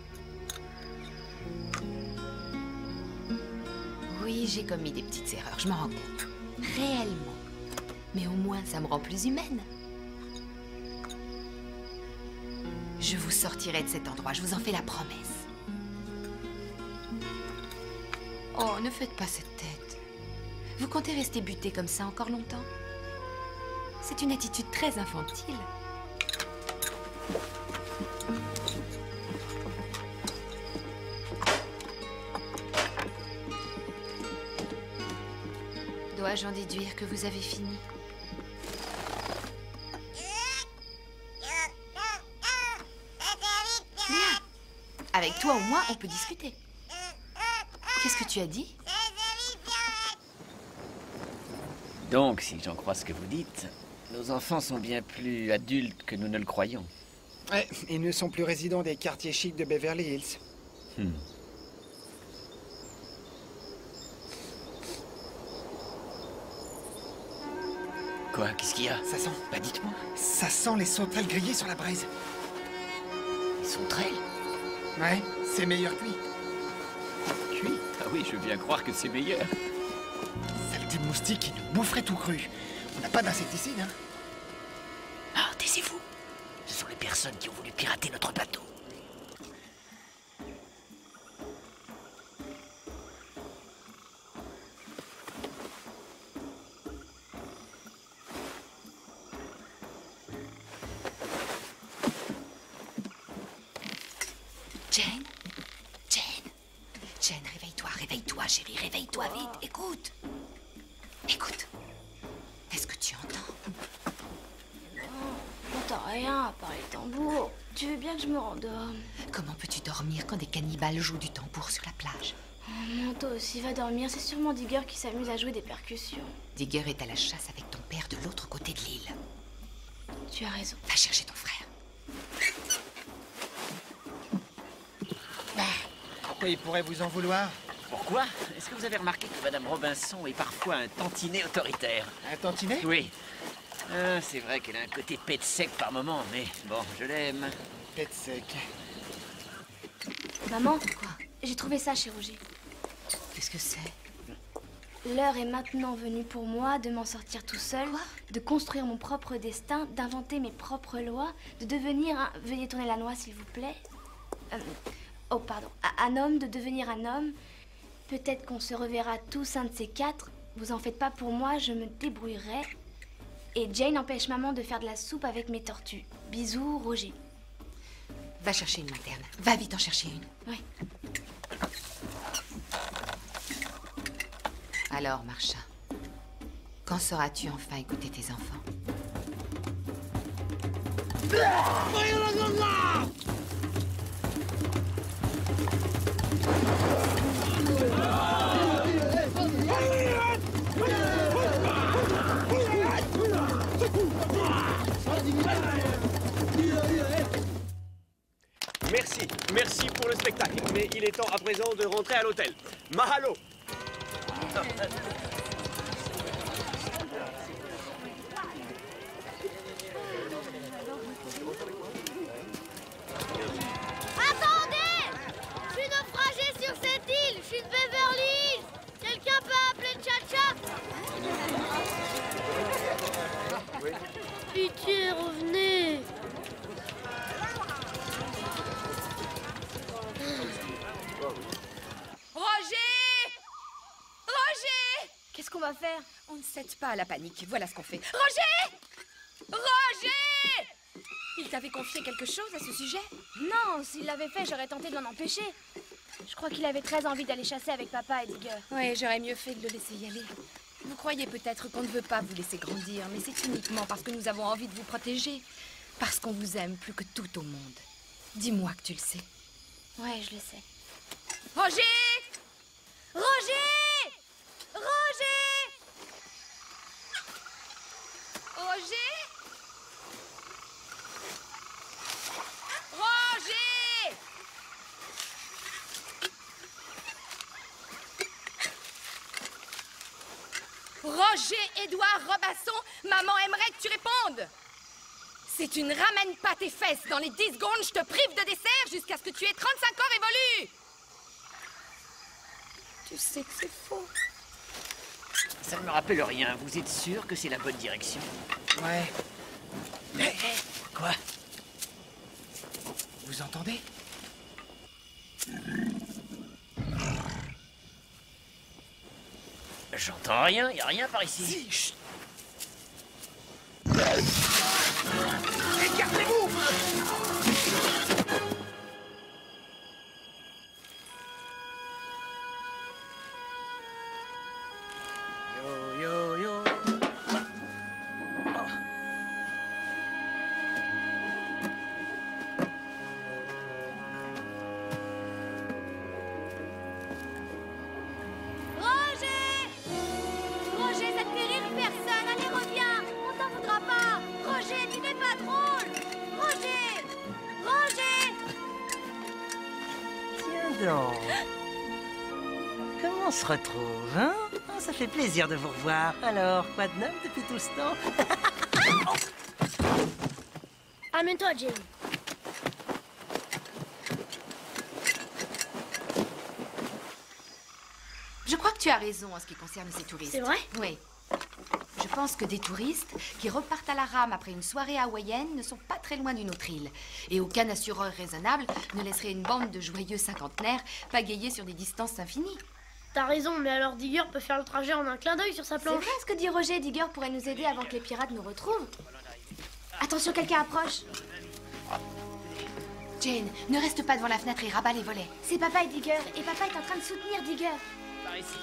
Oui, j'ai commis des petites erreurs, je m'en rends compte. Réellement. Mais au moins, ça me rend plus humaine. Je vous sortirai de cet endroit, je vous en fais la promesse. Oh, ne faites pas cette tête. Vous comptez rester buté comme ça encore longtemps? C'est une attitude très infantile. Dois-je en déduire que vous avez fini? Bien. Avec toi ou moi, on peut discuter. Qu'est-ce que tu as dit? Donc, si j'en crois ce que vous dites, nos enfants sont bien plus adultes que nous ne le croyons. Ouais, ils ne sont plus résidents des quartiers chics de Beverly Hills. Hmm. Quoi? Qu'est-ce qu'il y a? Ça sent. Bah dites-moi. Ça sent les sauterelles grillées sur la braise. Les sauterelles? Ouais, c'est meilleur cuit. Cuit? Ah oui, je veux bien croire que c'est meilleur. Saleté de moustique qui nous boufferait tout cru. On n'a pas d'insecticide, hein? Ah, taisez-vous. Ce sont les personnes qui ont voulu pirater notre bateau. Jane? Jane? Jane, réveille-toi, réveille-toi, chérie, réveille-toi vite. Écoute. Écoute. Est-ce que tu entends? On n'entend rien à part les tambours. Tu veux bien que je me rendorme? Comment peux-tu dormir quand des cannibales jouent du tambour sur la plage? Oh non, toi aussi, va dormir. C'est sûrement Digger qui s'amuse à jouer des percussions. Digger est à la chasse avec ton père de l'autre côté de l'île. Tu as raison. Va chercher ton frère. Pourquoi il pourrait vous en vouloir? Pourquoi? Est-ce que vous avez remarqué que Madame Robinson est parfois un tantinet autoritaire? Un tantinet? Oui. Ah, c'est vrai qu'elle a un côté pète sec par moment, mais bon, je l'aime. Pète sec. Maman, quoi? J'ai trouvé ça chez Roger. Qu'est-ce que c'est? L'heure est maintenant venue pour moi de m'en sortir tout seul, Quoi? de construire mon propre destin, d'inventer mes propres lois, de devenir un... Veuillez tourner la noix, s'il vous plaît. Euh... Oh, pardon. Un homme, de devenir un homme. Peut-être qu'on se reverra tous un de ces quatre. Vous en faites pas pour moi, je me débrouillerai. Et Jane empêche maman de faire de la soupe avec mes tortues. Bisous, Roger. Va chercher une lanterne. Va vite en chercher une. Oui. Alors, Marcia, quand sauras-tu enfin écouter tes enfants? Merci, merci pour le spectacle, mais il est temps à présent de rentrer à l'hôtel. Mahalo! Attendez! Je suis naufragé sur cette île. Je suis de Beverly Hills. Quelqu'un peut appeler Tcha-Tcha? Pitié, revenez. Roger! Roger! Qu'est-ce qu'on va faire? On ne cède pas à la panique. Voilà ce qu'on fait. Roger! Roger! Il t'avait confié quelque chose à ce sujet? Non, s'il l'avait fait, j'aurais tenté de l'en empêcher. Je crois qu'il avait très envie d'aller chasser avec papa et Digger. Oui, j'aurais mieux fait de le laisser y aller. Vous croyez peut-être qu'on ne veut pas vous laisser grandir, mais c'est uniquement parce que nous avons envie de vous protéger. Parce qu'on vous aime plus que tout au monde. Dis-moi que tu le sais. Ouais, je le sais. Roger! Roger! Roger! Roger? Roger! Roger Édouard Robasson, maman aimerait que tu répondes. Si tu ne ramènes pas tes fesses dans les dix secondes, je te prive de dessert jusqu'à ce que tu aies trente-cinq ans révolus. Tu sais que c'est faux. Ça ne me rappelle rien. Vous êtes sûr que c'est la bonne direction? Ouais. Hé, hé, quoi? Vous entendez? J'entends rien, y a rien par ici. Si, chut. Écartez-vous! Yo, yo, yo. Roger! Roger, ça te fait rire personne. Allez, reviens. On t'en voudra pas. Roger, tu n'es pas drôle. Roger! Roger! Tiens donc. Comment on se retrouve, hein? Oh, ça fait plaisir de vous revoir. Alors, quoi de neuf depuis tout ce temps? Amène-toi, Jane. Je crois que tu as raison en ce qui concerne ces touristes. C'est vrai? Oui. Je pense que des touristes qui repartent à la rame après une soirée hawaïenne ne sont pas très loin d'une autre île. Et aucun assureur raisonnable ne laisserait une bande de joyeux cinquantenaires pagayer sur des distances infinies. T'as raison, mais alors Digger peut faire le trajet en un clin d'œil sur sa C'est planche. vrai ce que dit Roger. Digger pourrait nous aider avant que les pirates nous retrouvent. Attention, quelqu'un approche. Jane, ne reste pas devant la fenêtre et rabat les volets. C'est papa et Digger. Et papa est en train de soutenir Digger. Par ici.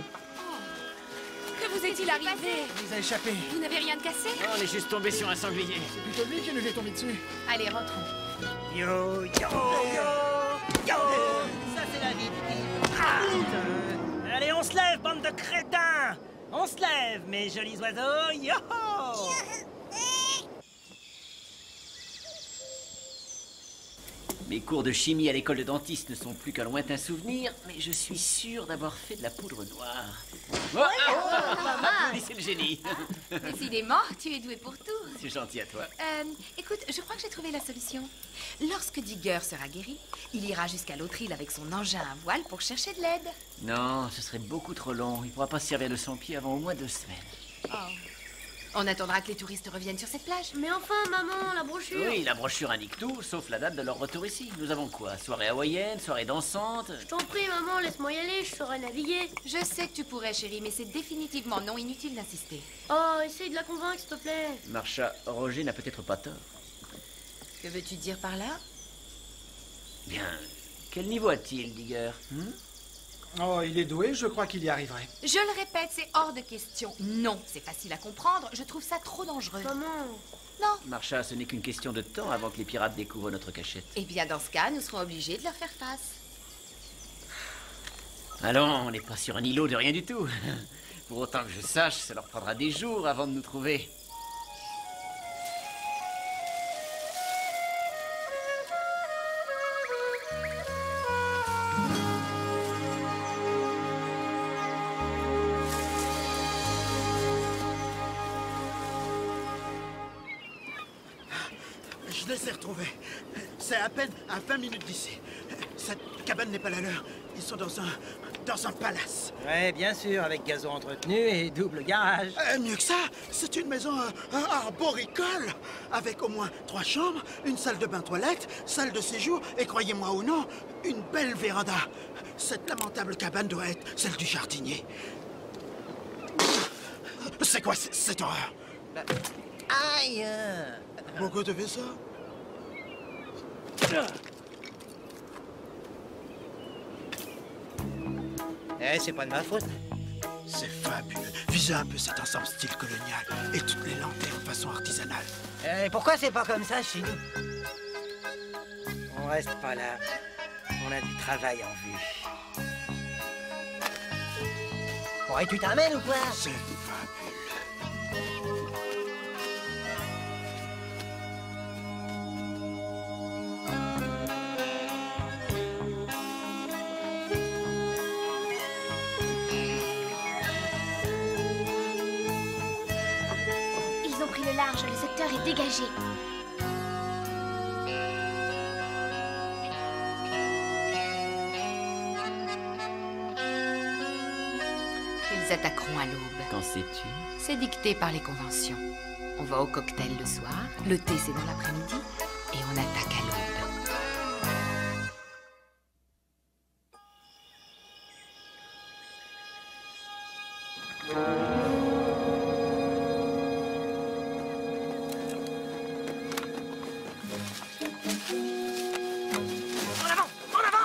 Que vous est-il arrivé? Il nous a échappé. Vous n'avez rien de cassé? Oh, on est juste tombé sur un sanglier. C'est plutôt lui qui nous est tombé dessus. Allez, rentrons. Yo, yo, yo, yo. Ça, c'est la vie de pirate. Allez, on se lève, bande de crétins. On se lève, mes jolis oiseaux. Yo. Mes cours de chimie à l'école de dentiste ne sont plus qu'un lointain souvenir, mais je suis sûr d'avoir fait de la poudre noire. Oh, ah, applaudissez le génie. Décidément, tu es doué pour tout. C'est gentil à toi. Euh, écoute, je crois que j'ai trouvé la solution. Lorsque Digger sera guéri, il ira jusqu'à l'autre île avec son engin à voile pour chercher de l'aide. Non, ce serait beaucoup trop long. Il ne pourra pas se servir de son pied avant au moins deux semaines. Oh. On attendra que les touristes reviennent sur cette plage. Mais enfin, maman, la brochure. Oui, la brochure indique tout, sauf la date de leur retour ici. Nous avons quoi? Soirée hawaïenne, soirée dansante? Je t'en prie, maman, laisse-moi y aller, je saurai naviguer. Je sais que tu pourrais, chérie, mais c'est définitivement non inutile d'insister. Oh, essaye de la convaincre, s'il te plaît. Marcha, Roger n'a peut-être pas tort. Que veux-tu dire par là? Bien, quel niveau a-t-il, Digger hmm? Oh, il est doué, je crois qu'il y arriverait. Je le répète, c'est hors de question. Non, c'est facile à comprendre, je trouve ça trop dangereux. Maman. Non. Marcha, ce n'est qu'une question de temps avant que les pirates découvrent notre cachette. Eh bien, dans ce cas, nous serons obligés de leur faire face. Allons, on n'est pas sur un îlot de rien du tout. Pour autant que je sache, ça leur prendra des jours avant de nous trouver. Je les ai retrouvés. C'est à peine à vingt minutes d'ici. Cette cabane n'est pas la leur. Ils sont dans un... dans un palace. Ouais, bien sûr, avec gazon entretenu et double garage. Euh, mieux que ça, c'est une maison euh, euh, arboricole, avec au moins trois chambres, une salle de bain-toilette, salle de séjour et, croyez-moi ou non, une belle véranda. Cette lamentable cabane doit être celle du jardinier. C'est quoi c- cette horreur? Aïe! Pourquoi tu fais ça? Eh, c'est pas de ma faute. C'est fabuleux. Visez un peu cet ensemble style colonial et toutes les lanternes façon artisanale. Eh, pourquoi c'est pas comme ça chez nous? On reste pas là. On a du travail en vue. Oh, et tu t'amènes ou quoi? C'est fabuleux. Ils ont pris le large, le secteur est dégagé. Ils attaqueront à l'aube. Qu'en sais-tu? C'est dicté par les conventions. On va au cocktail le soir, le thé c'est dans l'après-midi, et on attaque à l'aube. En avant! En avant!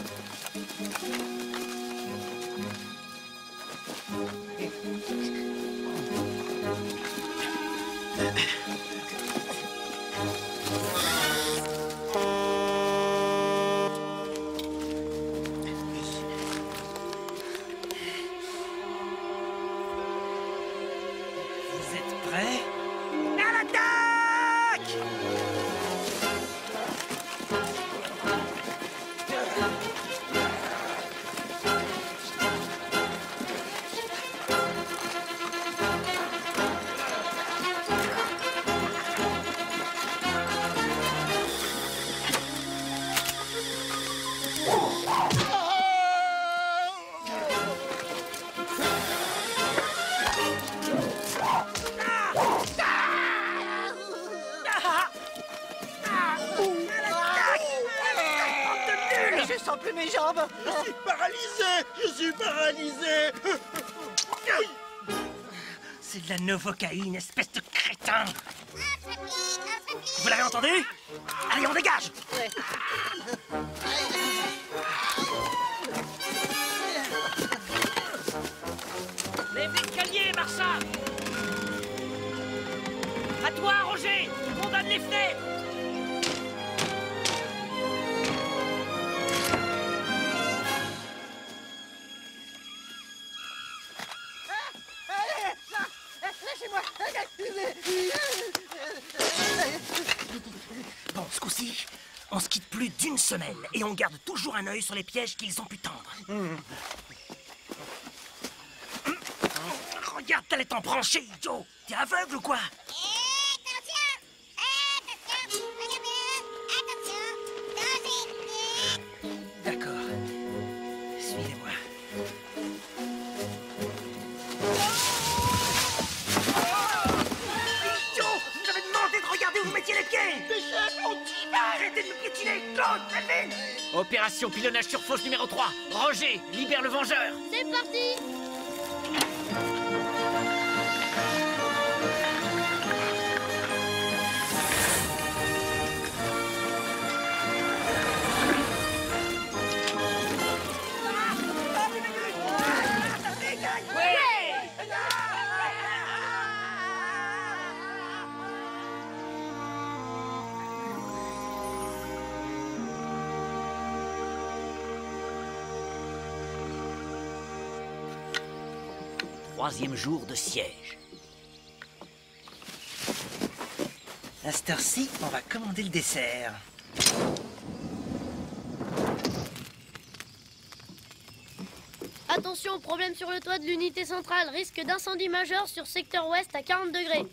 Vous êtes prêts? À l'attaque! Je sens plus mes jambes. Je suis paralysé. Je suis paralysé. C'est de la novocaïne, espèce de crétin! Vous l'avez entendu? Allez, on dégage! Lève l'escalier, Marsa! À toi, Roger! Condamne les fenêtres! Bon, ce coup-ci, on se quitte plus d'une semaine et on garde toujours un œil sur les pièges qu'ils ont pu tendre. Mmh. Regarde, t'allais t'en brancher, idiot! T'es aveugle ou quoi? D'accord. Suivez-moi. Idiot! Je vous avais demandé de regarder où vous mettiez les pieds! Mais chef, on t'y va. Arrêtez de me piétiner! Claude, Melvin! Opération pilonnage sur fauche numéro trois. Roger, libère le vengeur. C'est parti! Troisième jour de siège. À cette heure-ci, on va commander le dessert. Attention, problème sur le toit de l'unité centrale. Risque d'incendie majeur sur secteur ouest à quarante degrés.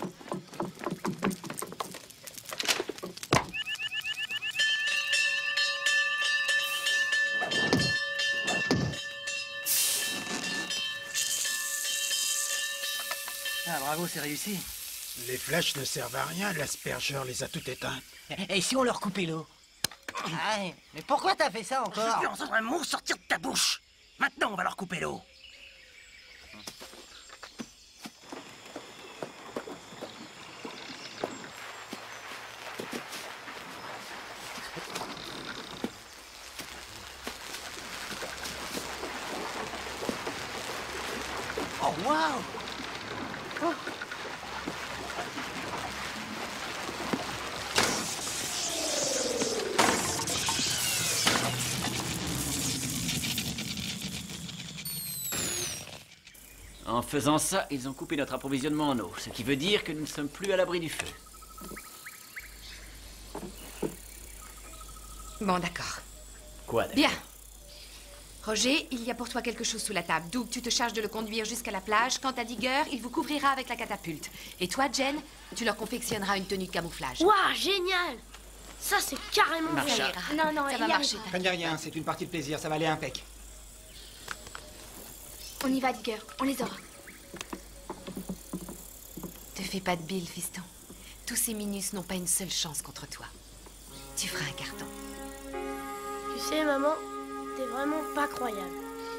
Ah, bravo, c'est réussi. Les flèches ne servent à rien, l'aspergeur les a toutes éteintes. Et si on leur coupait l'eau? Ah, mais pourquoi t'as fait ça Je encore? veux entendre un mot sortir de ta bouche. Maintenant, on va leur couper l'eau. Oh, waouh! Oh. En faisant ça, ils ont coupé notre approvisionnement en eau, ce qui veut dire que nous ne sommes plus à l'abri du feu. Bon, d'accord. Quoi, d'accord? Bien. Roger, il y a pour toi quelque chose sous la table. Doug, tu te charges de le conduire jusqu'à la plage. Quant à Digger, il vous couvrira avec la catapulte. Et toi, Jen, tu leur confectionneras une tenue de camouflage. Waouh, génial! Ça, c'est carrément Marcha. bien. Non, non, Ça il va y marcher. arrivera. Craignez rien, c'est une partie de plaisir, ça va aller impec. On y va, Digger, on les aura. Te fais pas de bile, fiston. Tous ces minus n'ont pas une seule chance contre toi. Tu feras un carton. Tu sais, maman, t'es vraiment pas croyable.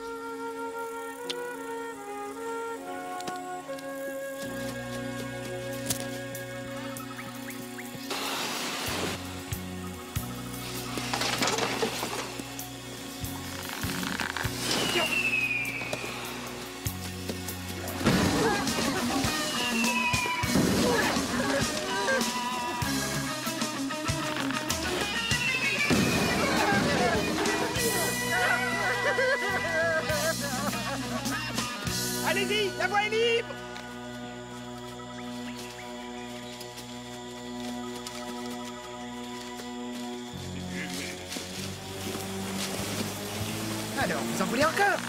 Allez-y, la voie est libre! Alors, vous en voulez encore?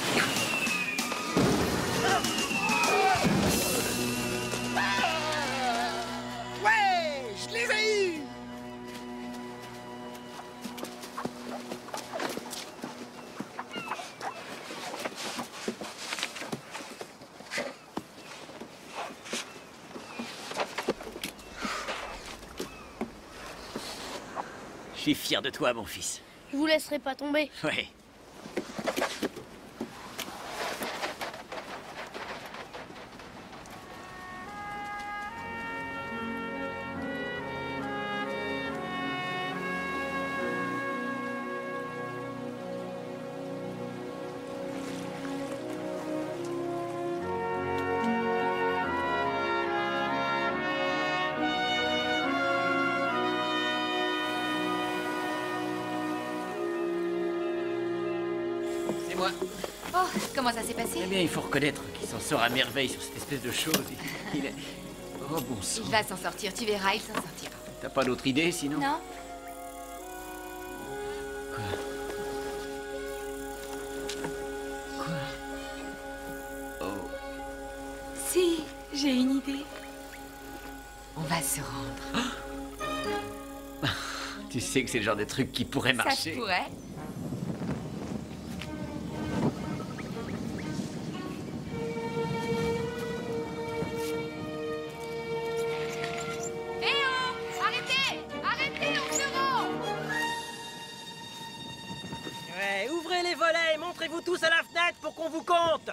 Ouais, je les ai eus! Je suis fier de toi, mon fils. Je vous laisserai pas tomber. Ouais. C'est moi. Oh, comment ça s'est passé? Eh bien, il faut reconnaître qu'il s'en sort à merveille sur cette espèce de chose. Il, il est... Oh, bon sang. Il va s'en sortir, tu verras, il s'en sortira. T'as pas d'autre idée, sinon? Non? Quoi? Quoi? Oh. Si, j'ai une idée. On va se rendre. Tu sais que c'est le genre de truc qui pourrait Ça marcher. se pourrait. Eh oh! Arrêtez! Arrêtez, on se rend! Ouais, ouvrez les volets et montrez-vous tous à la fenêtre pour qu'on vous compte.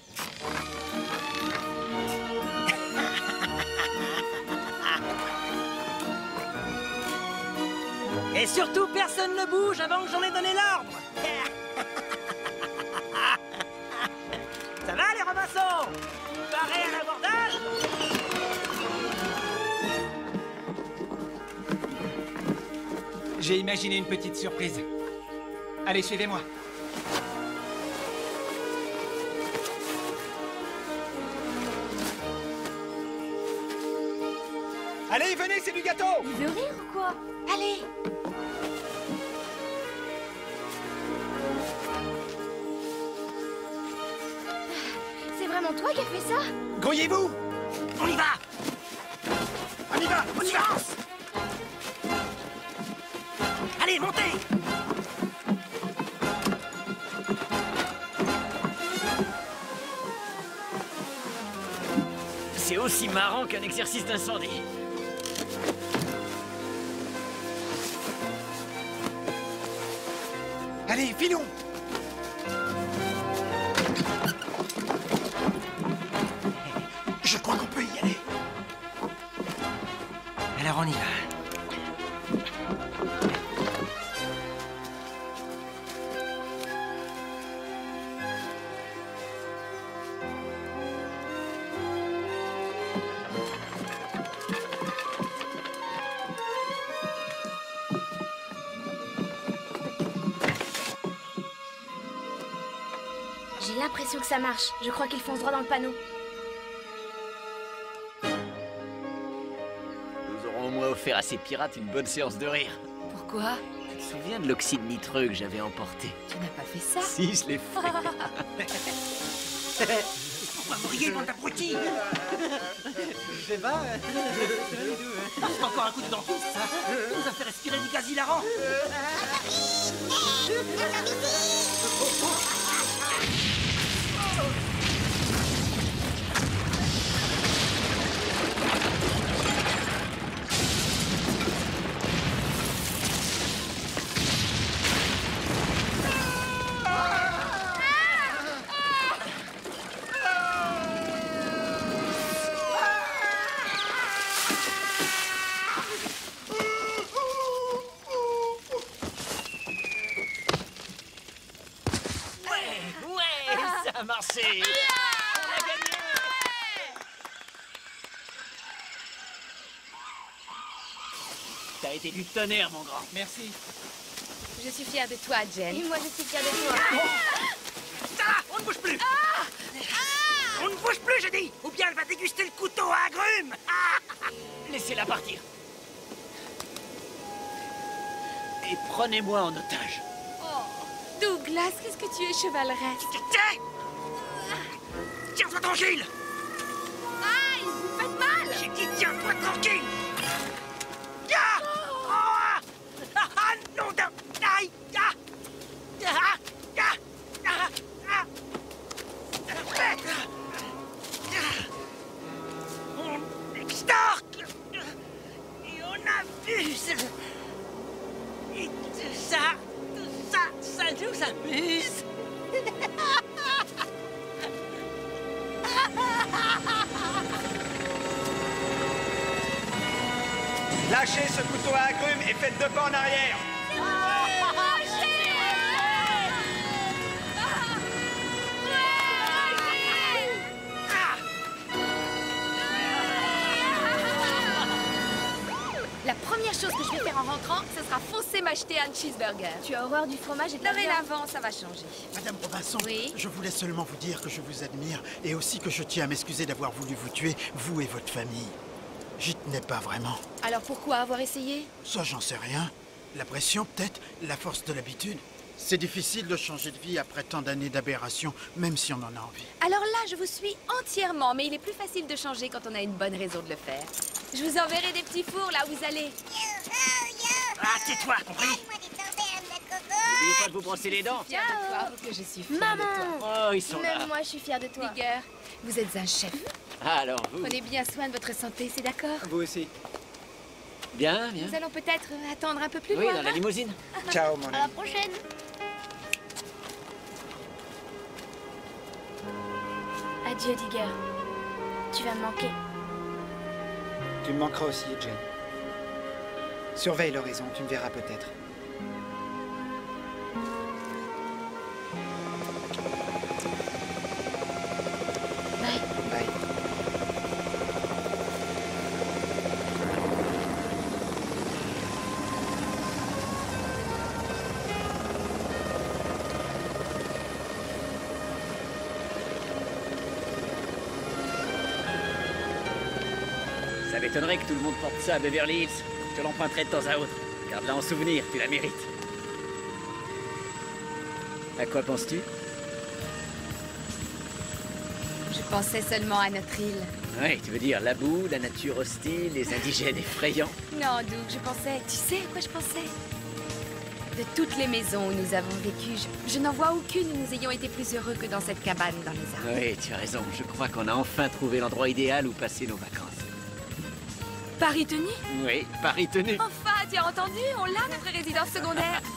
Et surtout, personne ne bouge avant que j'en ai donné l'ordre. Ça va, les Robinson? Parés à l'abordage? J'ai imaginé une petite surprise. Allez, suivez-moi. Allez, venez, c'est du gâteau! Il veut rire ou quoi? Allez! C'est vraiment toi qui as fait ça? Grouillez-vous! On y va! On y va! On y va! Allez, montez! C'est aussi marrant qu'un exercice d'incendie. Allez, filons! Je crois qu'on peut y aller. Alors on y va. J'ai l'impression que ça marche. Je crois qu'ils foncent droit dans le panneau. Nous aurons au moins offert à ces pirates une bonne séance de rire. Pourquoi? Tu te souviens de l'oxyde nitreux que j'avais emporté? Tu n'as pas fait ça? Si, je l'ai fait. Pourquoi vous riez, bande d'abrutis? Je sais pas. C'est encore un coup de dentiste, ça. Il nous a fait respirer du gaz hilarant. Marché! On a gagné! T'as été du tonnerre, mon grand. Merci. Je suis fière de toi, Jen. Et moi, je suis fière de toi. Ah, on ne bouge plus! Ah On ne bouge plus, j'ai dit! Ou bien elle va déguster le couteau à agrumes! Ah. Laissez-la partir. Et prenez-moi en otage. Oh, Douglas, qu'est-ce que tu es chevaleresque. Tiens! Tiens-toi tranquille! Aïe, vous faites mal! J'ai dit tiens-toi tranquille! Ah! Oh! Ah! Ah! Non d'un... Aïe! Ah! Ah! Ah! Ah! Ah! On extorque! Et on abuse! Et tout ça, tout ça, ça nous amuse! Lâchez ce couteau à agrumes et faites deux pas en arrière. La première chose que je vais faire en rentrant, ce sera foncer m'acheter un cheeseburger. Tu as horreur du fromage et de la viande. Dorénavant, ça va changer. Madame Robinson, Oui? je voulais seulement vous dire que je vous admire et aussi que je tiens à m'excuser d'avoir voulu vous tuer, vous et votre famille. J'y tenais pas vraiment. Alors pourquoi avoir essayé? Ça, j'en sais rien. La pression, peut-être, la force de l'habitude. C'est difficile de changer de vie après tant d'années d'aberration, même si on en a envie. Alors là, je vous suis entièrement, mais il est plus facile de changer quand on a une bonne raison de le faire. Je vous enverrai des petits fours là où vous allez. Ah, tais-toi, compris? N'oubliez pas de vous brosser les dents. Fière de toi, que je suis fière Maman! de toi. Oh, ils sont Même là. moi, je suis fière de toi. Bigger, vous êtes un chef. Ah, alors, vous. Prenez bien soin de votre santé, c'est d'accord? Vous aussi. Bien, bien. Nous allons peut-être attendre un peu plus Oui, loin. dans la hein? limousine. Ciao, mon À la ami. prochaine. Adieu, Digger. Tu vas me manquer. Tu me manqueras aussi, Jen. Surveille l'horizon, tu me verras peut-être. Bye. Bye. Ça m'étonnerait que tout le monde porte ça à Beverly Hills. Je te l'emprunterai de temps à autre. Garde-la en souvenir, tu la mérites. À quoi penses-tu? Je pensais seulement à notre île. Oui, tu veux dire la boue, la nature hostile, les indigènes effrayants. Non, Doug, je pensais... Tu sais à quoi je pensais? De toutes les maisons où nous avons vécu, je, je n'en vois aucune où nous ayons été plus heureux que dans cette cabane dans les arbres. Oui, tu as raison. Je crois qu'on a enfin trouvé l'endroit idéal où passer nos vacances. Paris tenu? Oui, Paris tenu. Enfin, tu as entendu? On l'a, notre résidence secondaire.